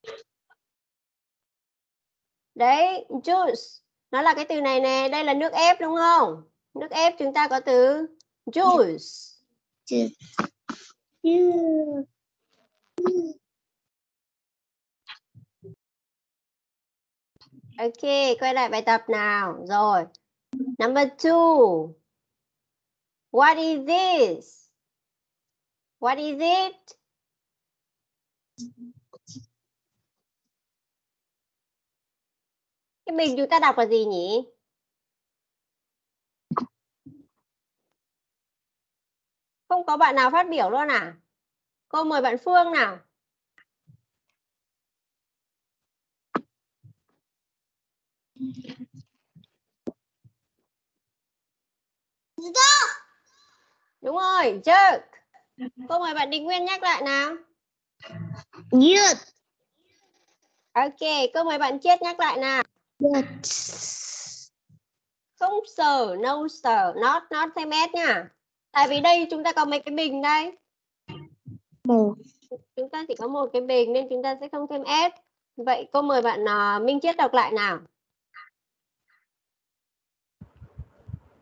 Đấy, juice. Nó là cái từ này nè. Đây là nước ép đúng không? Nước ép chúng ta có từ juice. Ok, quay lại bài tập nào. Rồi. Number 2. What is this? What is it? Cái bình chúng ta đọc là gì nhỉ? Không có bạn nào phát biểu luôn à? Cô mời bạn Phương nào. Đúng rồi, jug. Cô mời bạn Đình Nguyên nhắc lại nào. Yes. Ok, cô mời bạn Chiết nhắc lại nào. Yes. Không sờ, no sờ, not thêm S nha. Tại vì đây chúng ta có mấy cái bình đây. Một. Chúng ta chỉ có một cái bình nên chúng ta sẽ không thêm S. Vậy cô mời bạn Minh Chiết đọc lại nào.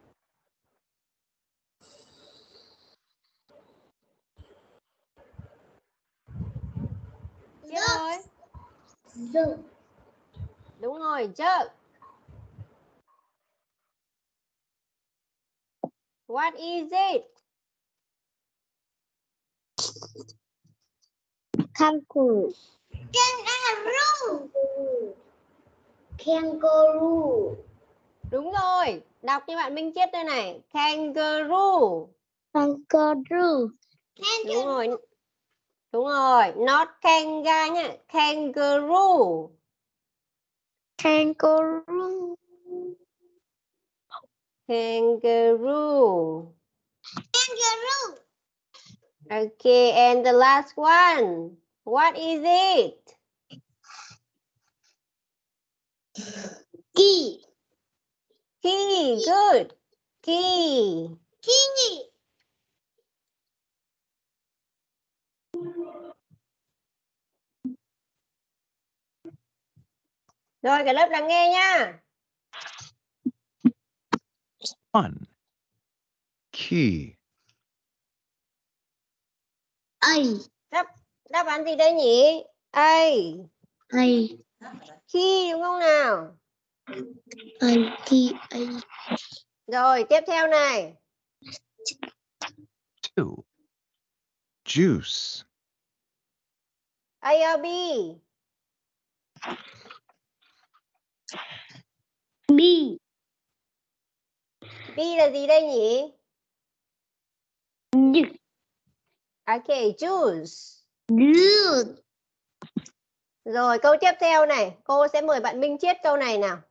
Chết rồi. Duck. Đúng rồi, duck. What is it? Kangaroo. Kangaroo. Kangaroo. Đúng rồi. Đọc như bạn Minh Chiết đây này. Kangaroo. Kangaroo. Đúng rồi. Đúng rồi. Not kanga nhá. Kangaroo. Kangaroo. Kangaroo. Kangaroo. Okay, and the last one. What is it? Key. Key. Good. Key. Key. Rồi, cả lớp lắng nghe nha. 1. Key. A. Đáp án gì đây nhỉ? A. A. Key đúng không nào? A. Key. A. Rồi, tiếp theo này. 2. Juice. A or B? B. B là gì đây nhỉ? Ok, juice. Good. Rồi, câu tiếp theo này. Cô sẽ mời bạn Minh Chiết câu này nào.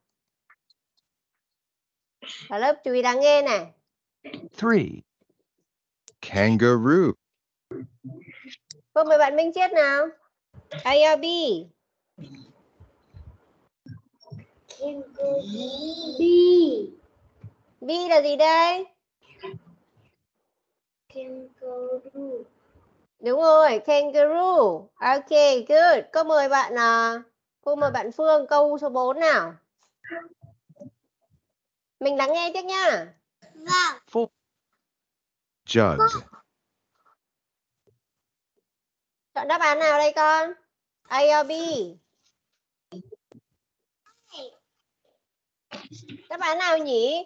Cả lớp chú ý lắng nghe này. 3. Kangaroo. Cô mời bạn Minh Chiết nào. A or B? B. B là gì đây? Kangaroo. Đúng rồi, kangaroo. Ok, good. Cô mời bạn Phương câu số 4 nào. Mình lắng nghe trước nha. Vâng. 4. Jug. Chọn đáp án nào đây con? A or B? Đáp án nào nhỉ?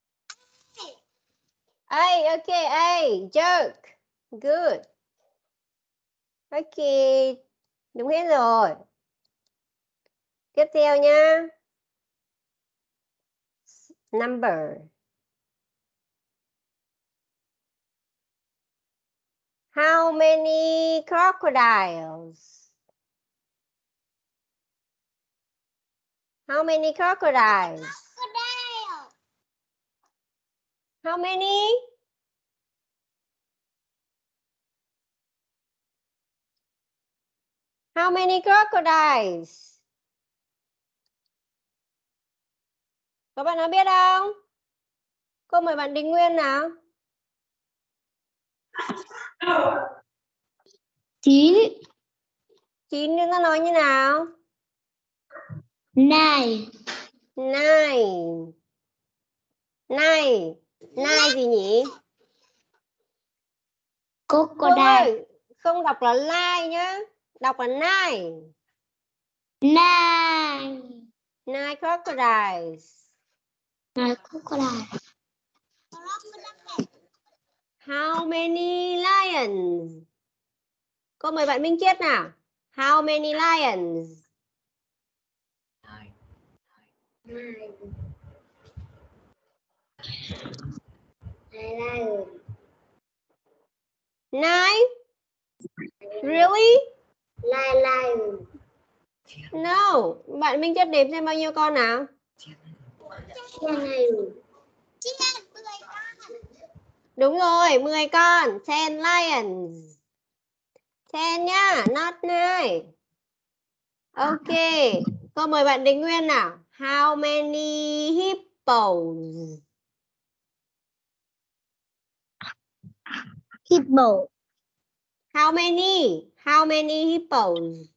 A, ok, A, jerk. Good. Ok, đúng hết rồi. Tiếp theo nha. Number. How many crocodiles? How many crocodiles? Crocodile. How many? How many crocodiles? Các bạn nào biết không? Cô mời bạn Đình Nguyên nào. 9. 9 chúng ta nói như nào? 9. 9. 9. 9 gì nhỉ? Phương Crocodile. ơi, không đọc là lie nhá. Đọc là 9. 9. 9 crocodiles. Crocodile. How many lions? Cô mời bạn Minh Chiết nào. How many lions? 9? Really? Lion. No. Bạn Minh Chiết đếm xem bao nhiêu con nào. Đúng rồi, 10 con. 10 lions. 10 nhá, not 9. Ok. Cô mời bạn Đình Nguyên nào. How many hippos? Hippo. How many? How many hippos?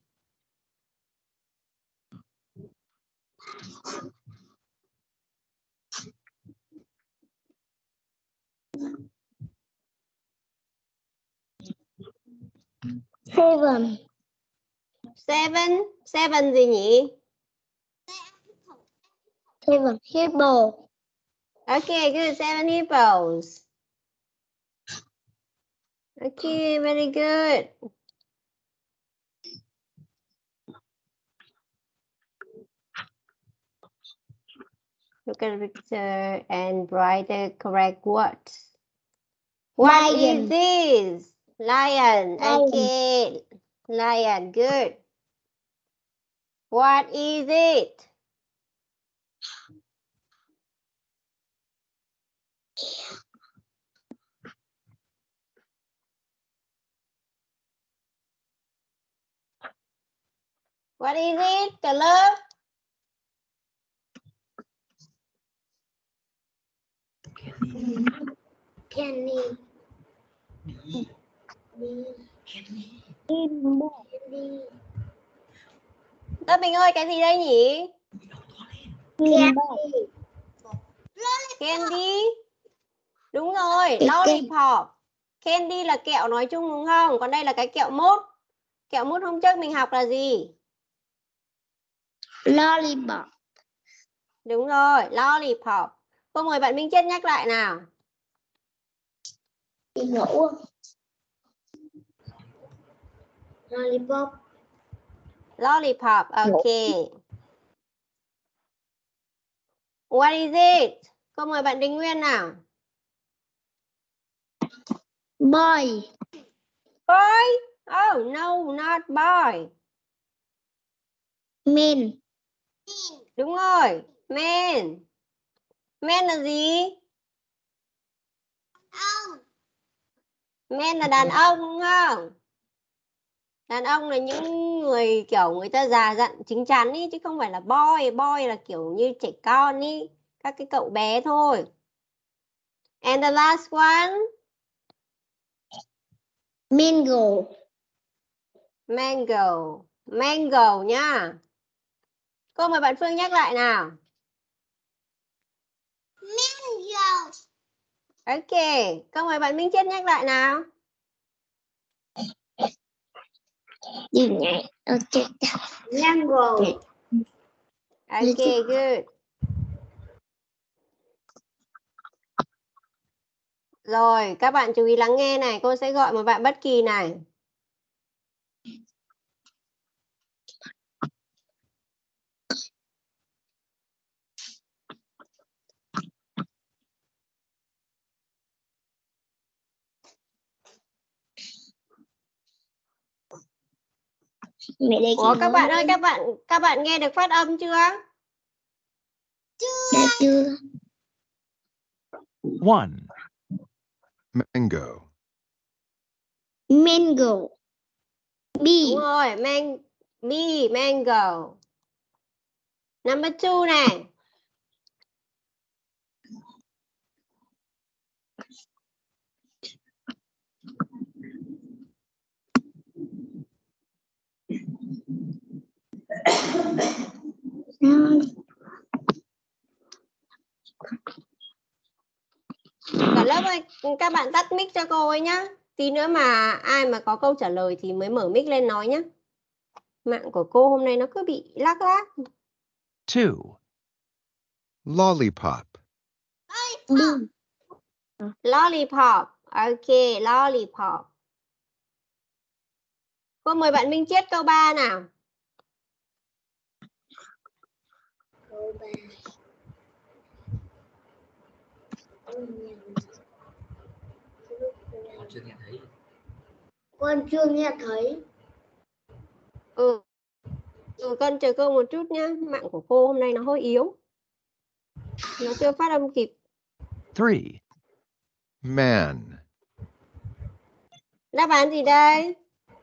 Seven. Seven gì nhỉ? Seven hippo. Okay, good. 7 hippos. Okay, very good. Look at the picture and write the correct words. What Lion. is this? Lion. Okay. Lion. Good. What is it? What is it? Cả lớp. Candy. Lớp mình ơi, cái gì đây nhỉ? Candy. Đúng rồi, lollipop. Candy là kẹo nói chung đúng không? Còn đây là cái kẹo mút. Kẹo mút hôm trước mình học là gì? Lollipop. Đúng rồi, lollipop. Cô mời bạn Minh Chết nhắc lại nào. Đi ngủ. Lollipop. Lollipop, okay. What is it? Cô mời bạn Đình Nguyên nào. Boy. Boy? Oh, no, not boy. Man. Đúng rồi, man. Man là gì? Man là đàn ông đúng không? Đàn ông là những người kiểu người ta già dặn chín chắn ý, chứ không phải là boy. Boy là kiểu như trẻ con ý, các cái cậu bé thôi. And the last one? Mango. Mango. Mango nhá. Cô mời bạn Phương nhắc lại nào. Mango. Ok. Cô mời bạn Minh Chết nhắc lại nào. Gì nhỉ? Ok. Mango. Ok, good. Rồi, các bạn chú ý lắng nghe này. Cô sẽ gọi một bạn bất kỳ này. Ủa các bạn ơi, các bạn nghe được phát âm chưa? Chưa. 1, Mango. Mango. Đúng rồi, mango. Number 2 này. Cả lớp ơi, các bạn tắt mic cho cô ấy nhá. Tí nữa mà ai mà có câu trả lời thì mới mở mic lên nói nhá. Mạng của cô hôm nay nó cứ bị lác. 2, Lollipop. Lollipop. Ok, lollipop. Cô mời bạn Minh Chiết câu 3 nào. Câu 3. Con chưa nghe thấy. Con chờ cô một chút nhá. Mạng của cô hôm nay nó hơi yếu. Nó chưa phát âm kịp. 3, Man. Đáp án gì đây?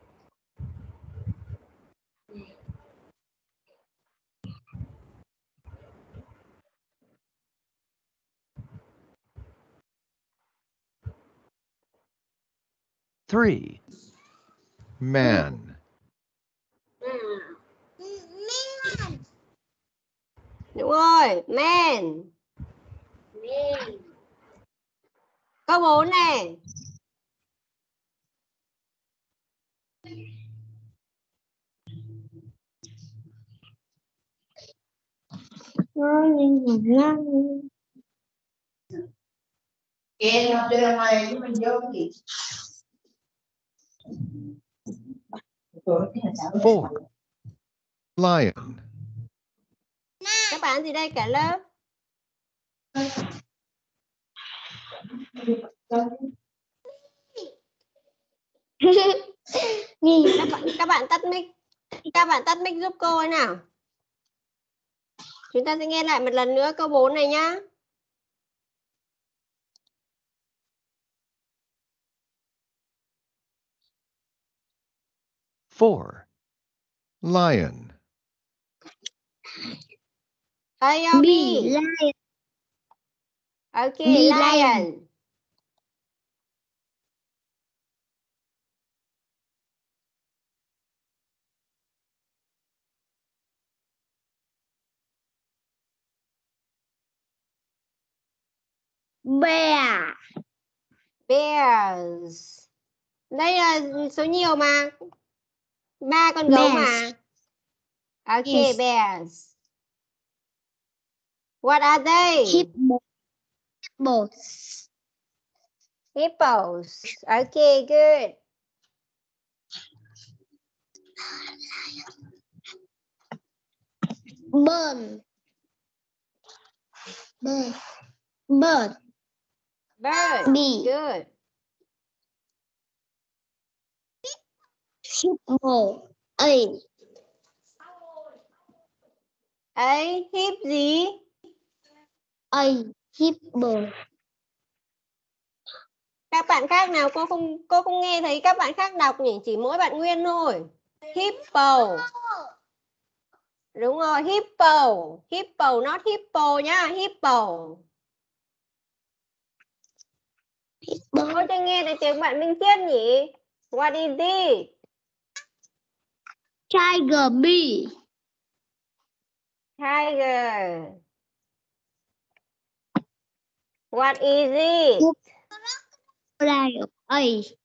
Man. Đúng rồi, man. Câu 4 này. Four. Lion. Các bạn gì đây cả lớp? Các bạn tắt mic. Các bạn tắt mic giúp cô ấy nào. Chúng ta sẽ nghe lại một lần nữa câu 4 này nhá. Four. Lion. A, B. Lion. Ok, B, lion. lion. Bear. Bears. Đây là số nhiều mà. 3 con gấu Bears. mà. Ok, Yes. bears. What are they? Hippos. Hippos. Ok, good. Bird. Bird. Bird. Bird. B. Good. Hippo. A. A, hip gì? A. Hippo. Các bạn khác nào cô không nghe thấy các bạn khác đọc nhỉ, chỉ mỗi bạn Nguyên thôi. Hippo. Đúng rồi, hippo. Hippo, not hippo nhá, hippo. Cô chưa nghe thấy tiếng bạn Minh Chiết nhỉ? What is it? Tiger. B. Tiger. What is it? Crocodile. A.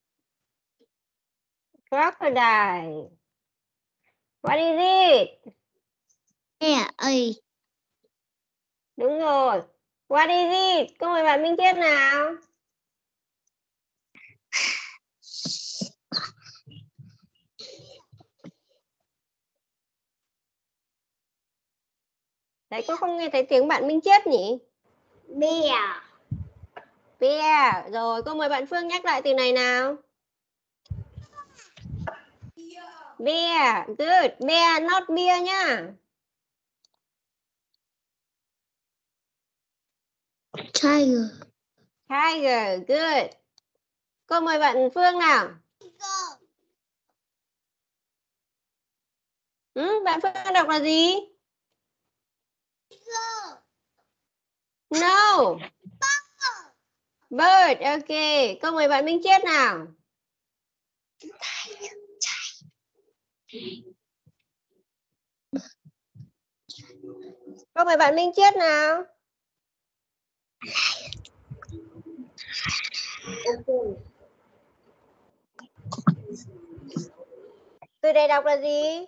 Crocodile. What is it? Bear. A. Đúng rồi. What is it? Cô mời bạn Minh Chiết nào. Đấy, cô không nghe thấy tiếng bạn Minh Chiết nhỉ? Bear. Bear. Rồi, cô mời bạn Phương nhắc lại từ này nào. Bear. Good. Bear, not beer nhá. Tiger. Tiger. Good. Cô mời bạn Phương nào. Bạn Phương đọc là gì? No. Bird. Ok. Cô mời bạn Minh Chiết nào. Cô mời bạn Minh Chiết nào. Từ đây đọc là gì?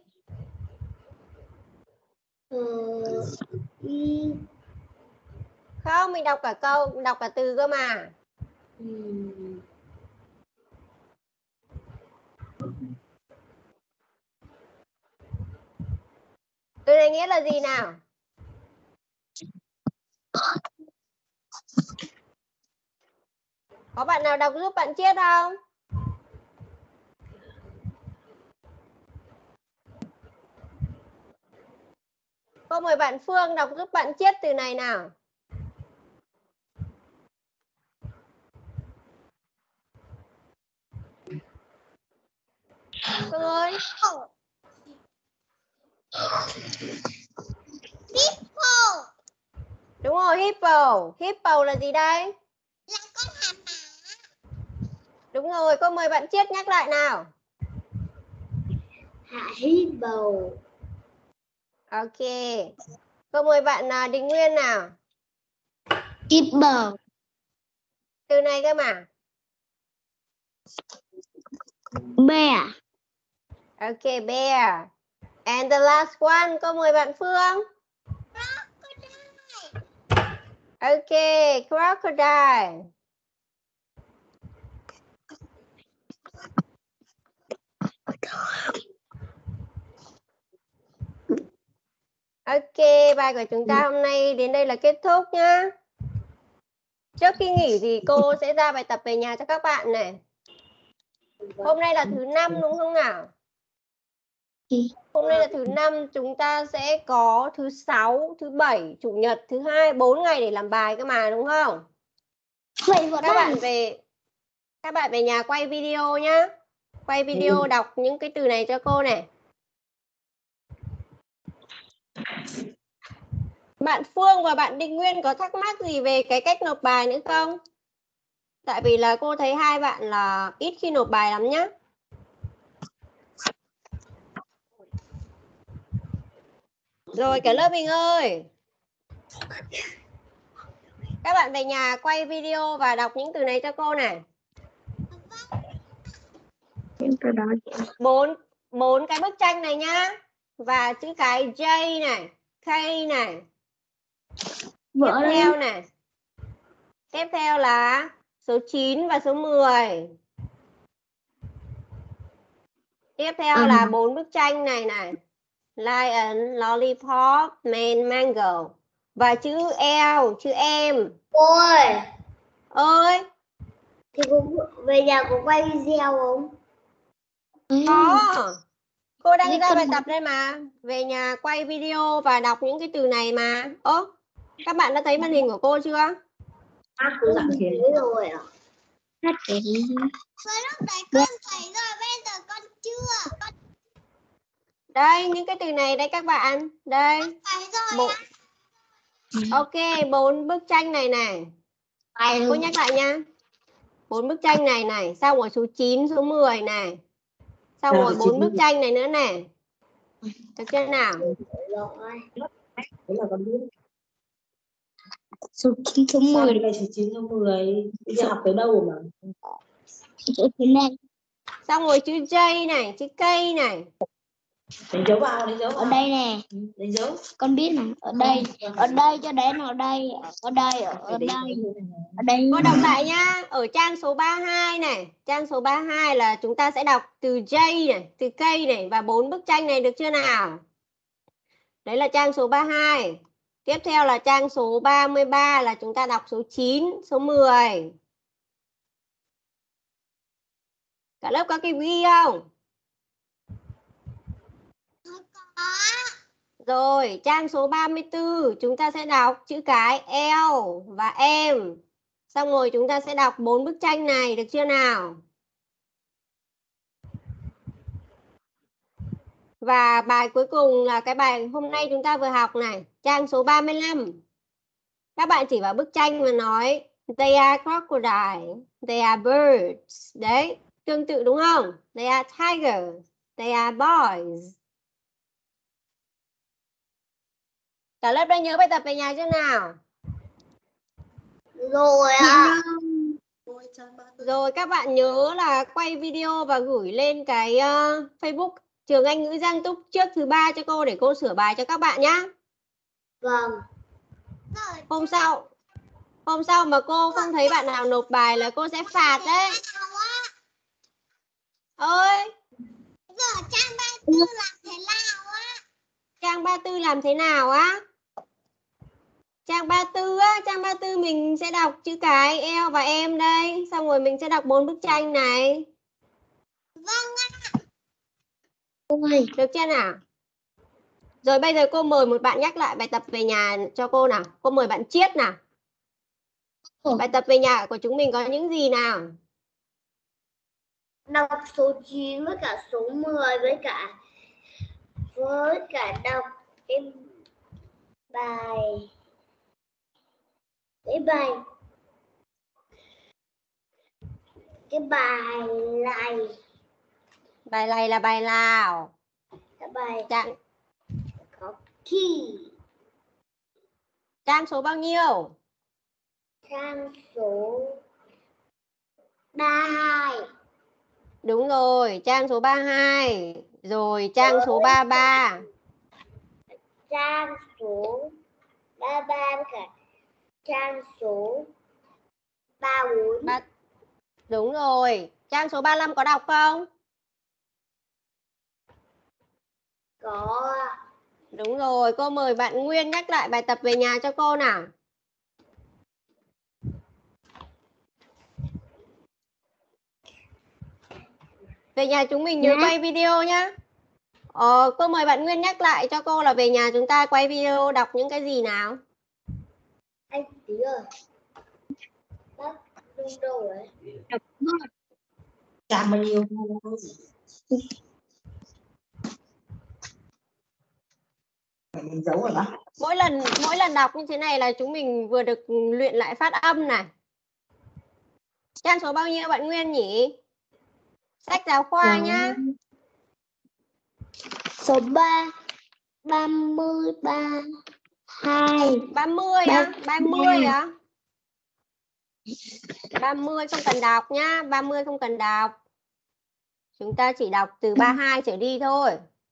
Không, mình đọc cả câu, đọc cả từ cơ mà. Từ này nghĩa là gì nào? Có bạn nào đọc giúp bạn Chiết không? Cô mời bạn Phương đọc giúp bạn Chiết từ này nào. Phương ơi. Hippo. Đúng rồi, hippo. Hippo là gì đây? Là con hà mã. Đúng rồi, cô mời bạn Chiết nhắc lại nào. Hippo. Ok. Cô mời bạn Đình Nguyên nào. Hippo. Từ này cơ mà. Bear. Ok, bear. And the last one, cô mời bạn Phương. Crocodile. Ok, crocodile. Ok, bài của chúng ta hôm nay đến đây là kết thúc nhá. Trước khi nghỉ thì cô sẽ ra bài tập về nhà cho các bạn này. Hôm nay là thứ 5 đúng không nào? Hôm nay là thứ 5, chúng ta sẽ có thứ 6, thứ 7, chủ nhật, thứ 2, 4 ngày để làm bài cơ mà đúng không? Các bạn về nhà quay video nhá. Quay video đọc những cái từ này cho cô này. Bạn Phương và bạn Định Nguyên có thắc mắc gì về cái cách nộp bài nữa không? Tại vì là cô thấy hai bạn là ít khi nộp bài lắm nhá. Rồi cả lớp mình ơi. Các bạn về nhà quay video và đọc những từ này cho cô này. 4 cái bức tranh này nhá. Và chữ cái J này, K này. Tiếp theo là số 9 và số 10. Tiếp theo là 4 bức tranh này này. Lion, lollipop, man, mango. Và chữ L, chữ M. Cô ơi, Ơi, thì về nhà có quay video không? có. Cô đang ra bài tập đây mà. Về nhà quay video và đọc những cái từ này mà. Các bạn đã thấy màn hình của cô chưa? Rồi ạ. Với lúc đấy con thấy rồi, bây giờ con chưa. Đây, những cái từ này đây các bạn. Đây. Thấy rồi ạ. Ok, 4 bức tranh này này. Cô nhắc lại nha. 4 bức tranh này này. Xong rồi số 9, số 10 này. Xong rồi 4 bức tranh này nữa này. Được chưa nào? Số 9 số 10 là số 9 số 10. Bây giờ học tới đâu mà? Xong rồi chữ J này, chữ K này. Đánh dấu vào, đánh dấu vào. Ở đây nè. Đánh dấu. Con biết này. Ở đây cho đến ở đây. Ở đây. Cô đọc lại nhá. Ở trang số 32 này. Trang số 32 là chúng ta sẽ đọc từ J này, từ K này và 4 bức tranh này, được chưa nào? Đấy là trang số 32. Tiếp theo là trang số 33 là chúng ta đọc số 9, số 10. Cả lớp có kịp ghi không? Rồi, trang số 34 chúng ta sẽ đọc chữ cái L và M. Xong rồi chúng ta sẽ đọc 4 bức tranh này, được chưa nào? Và bài cuối cùng là cái bài hôm nay chúng ta vừa học này, trang số 35. Các bạn chỉ vào bức tranh mà nói they are crocodile, they are birds. Đấy, tương tự đúng không? They are tigers, they are boys. Cả lớp đã nhớ bài tập về nhà chưa nào? Rồi ạ. Rồi các bạn nhớ là quay video và gửi lên cái Facebook Trường Anh ngữ Giang Túc trước thứ 3 cho cô để cô sửa bài cho các bạn nhá. Vâng. Hôm sau mà cô không thấy bạn nào nộp bài là cô sẽ phạt đấy. Ơi. Giờ trang 34 làm thế nào á? Trang 34 làm thế nào á? Trang 34 á, trang 34 mình sẽ đọc chữ cái L và M đây, xong rồi mình sẽ đọc 4 bức tranh này. Vâng ạ. Được chưa nào? Rồi bây giờ cô mời một bạn nhắc lại bài tập về nhà cho cô nào. Cô mời bạn Chiết nào. Bài tập về nhà của chúng mình có những gì nào? Đọc số 9 với cả số 10 với cả đọc cái bài này. Bài này là bài nào? Cái bài Trang có key. Trang số bao nhiêu? Trang số 32. Đúng rồi, trang số 32. Rồi trang số 33. Trang số 33 cả Trang số 34. Đúng rồi. Trang số 35 có đọc không? Có. Đúng rồi, cô mời bạn Nguyên nhắc lại bài tập về nhà cho cô nào. Về nhà chúng mình nhớ quay video nhá. Cô mời bạn Nguyên nhắc lại cho cô là về nhà chúng ta quay video đọc những cái gì nào. Anh tí ơi. Bác đừng đâu rồi. Chả bao nhiêu. Mình giấu rồi bác. Mỗi lần đọc như thế này là chúng mình vừa được luyện lại phát âm này. Trang số bao nhiêu bạn Nguyên nhỉ? Sách giáo khoa nhá. Số 3 33 2 30 á? 30 á? 30 không cần đọc nhá, 30 không cần đọc. Chúng ta chỉ đọc từ 32 trở đi thôi.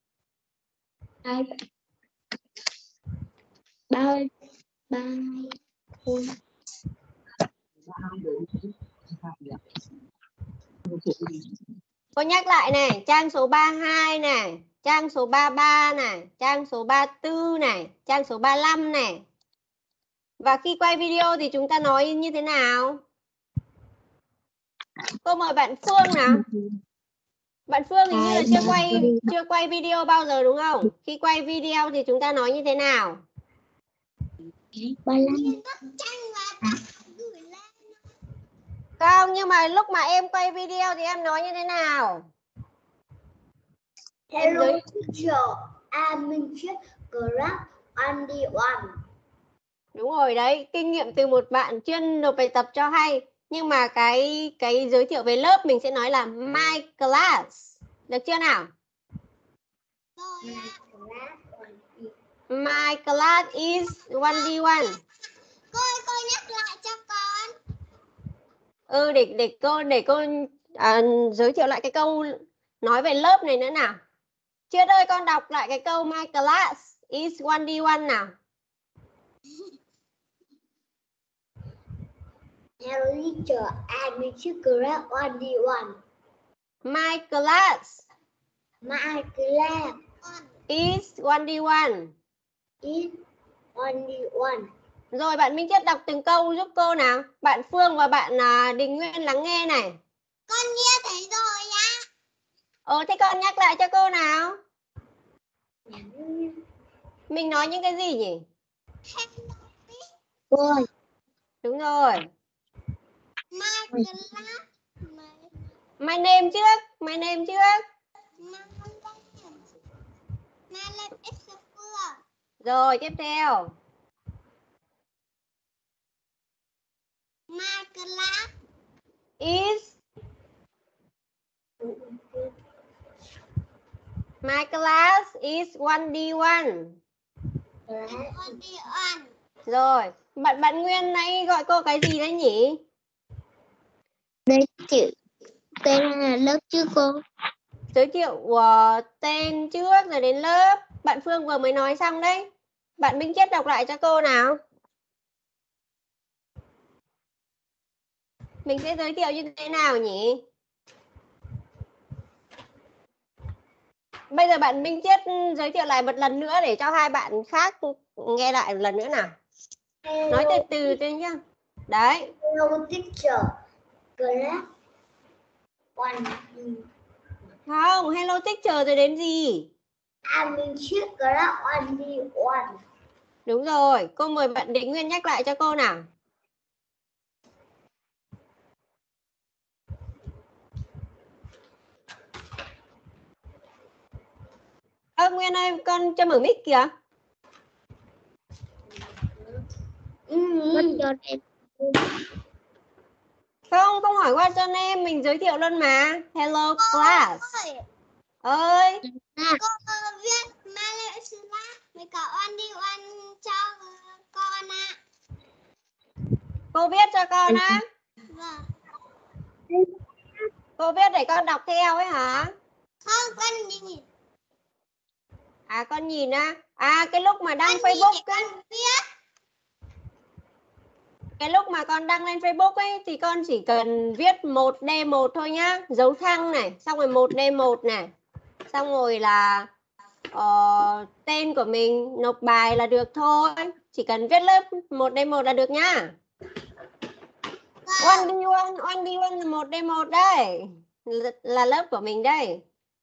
3 3 Cô nhắc lại này, trang số 32 này, trang số 33 này, trang số 34 này, trang số 35 này. Và khi quay video thì chúng ta nói như thế nào? Cô mời bạn Phương nào. Bạn Phương hình như là chưa quay video bao giờ đúng không? Khi quay video thì chúng ta nói như thế nào? 35. Không, nhưng mà lúc mà em quay video thì em nói như thế nào? Hello teacher, I'm just grab only one. Đúng rồi đấy, kinh nghiệm từ một bạn chuyên nộp bài tập cho hay. Nhưng mà cái giới thiệu về lớp mình sẽ nói là my class. Được chưa nào? My class is 1D1. Cô nhắc lại cho con. Để cô giới thiệu lại cái câu nói về lớp này nữa nào. Chưa ơi, con đọc lại cái câu my class is 1D1 nào. Hello teacher, I'm just grab only one. My class is 1D1. Is only one. Rồi bạn Minh Chất đọc từng câu giúp cô nào. Bạn Phương và bạn Đình Nguyên lắng nghe này. Con nghe thấy rồi á. Thế con nhắc lại cho cô nào. Mình nói những cái gì nhỉ? Rồi. Đúng rồi. My name trước. My name is Phương. Rồi tiếp theo. My class is 1D1. Rồi, bạn Nguyên nãy gọi cô cái gì đấy nhỉ? Đây chữ tên là lớp chứ cô. Giới thiệu tên trước rồi đến lớp. Bạn Phương vừa mới nói xong đấy. Bạn Minh Chết đọc lại cho cô nào. Mình sẽ giới thiệu như thế nào nhỉ? Bây giờ bạn Minh Chết giới thiệu lại một lần nữa để cho hai bạn khác nghe lại một lần nữa nào. Nói từ từ thôi nhá. Đấy. Hello teacher. Class one. Không, hello teacher rồi đến gì? I'm just grab only one. Đúng rồi, cô mời bạn Đình Nguyên nhắc lại cho cô nào. Nguyên ơi, con cho mở mic kìa. Không hỏi qua cho em, mình giới thiệu luôn mà. Hello class. Ơi. Cô viết mấy cậu ăn đi ăn cho con ạ. Cô viết cho con á? Vâng. Cô viết để con đọc theo ấy hả? Không, con nhìn. Con nhìn á. Cái lúc mà đăng Facebook con viết. cái lúc mà con đăng lên Facebook ấy thì con chỉ cần viết 1D1 thôi nhá, dấu thăng này, xong rồi 1D1 này, xong rồi là tên của mình, nộp bài là được thôi, chỉ cần viết lớp 1D1 là được nhá. 1D1 là 1D1 đây, là lớp của mình đây.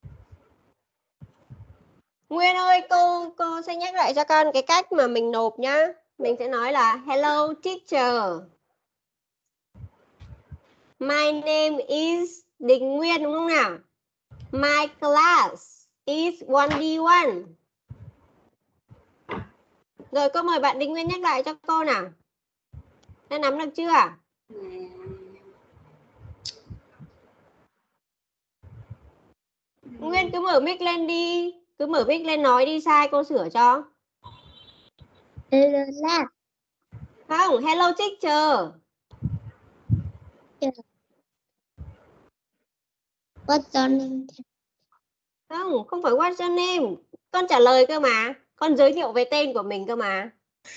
Nguyên ơi, cô sẽ nhắc lại cho con cái cách mà mình nộp nhá. Mình sẽ nói là hello teacher. My name is Đình Nguyên, đúng không nào? My class is 1D1. Rồi cô mời bạn Đình Nguyên nhắc lại cho cô nào. Đã nắm được chưa? Nguyên cứ mở mic lên đi. Cứ mở mic lên nói đi, sai cô sửa cho. Hello lab. Không, hello teacher. What's your name? Không phải what's your name. Con trả lời cơ mà. Con giới thiệu về tên của mình cơ mà.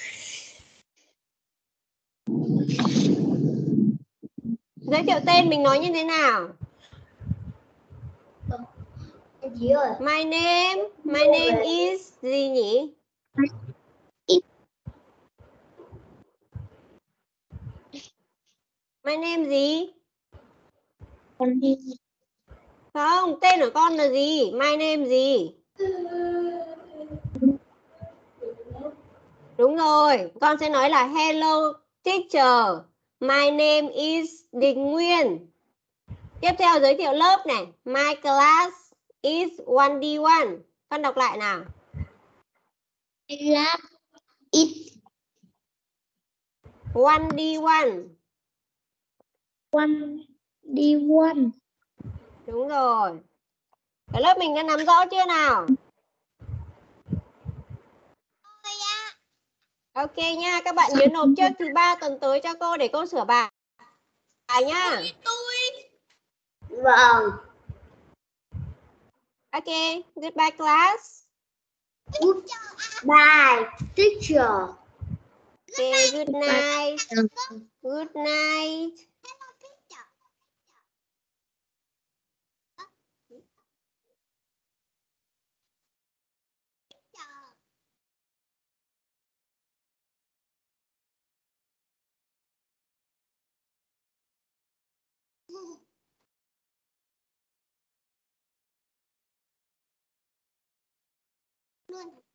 Giới thiệu tên mình nói như thế nào? My name is gì nhỉ? My name gì? Không, tên của con là gì? My name gì? Đúng rồi, con sẽ nói là hello teacher. My name is Đình Nguyên. Tiếp theo giới thiệu lớp này. My class is 1D1. Con đọc lại nào. Lab is 1D1. 1D1. Đúng rồi. Cái lớp mình đã nắm rõ chưa nào? Ok nha, các bạn nhớ nộp trước thứ 3 tuần tới cho cô để cô sửa bài nhá. Vâng. Ok, goodbye class. Bye, teacher. Okay, good night. Good night. Luôn.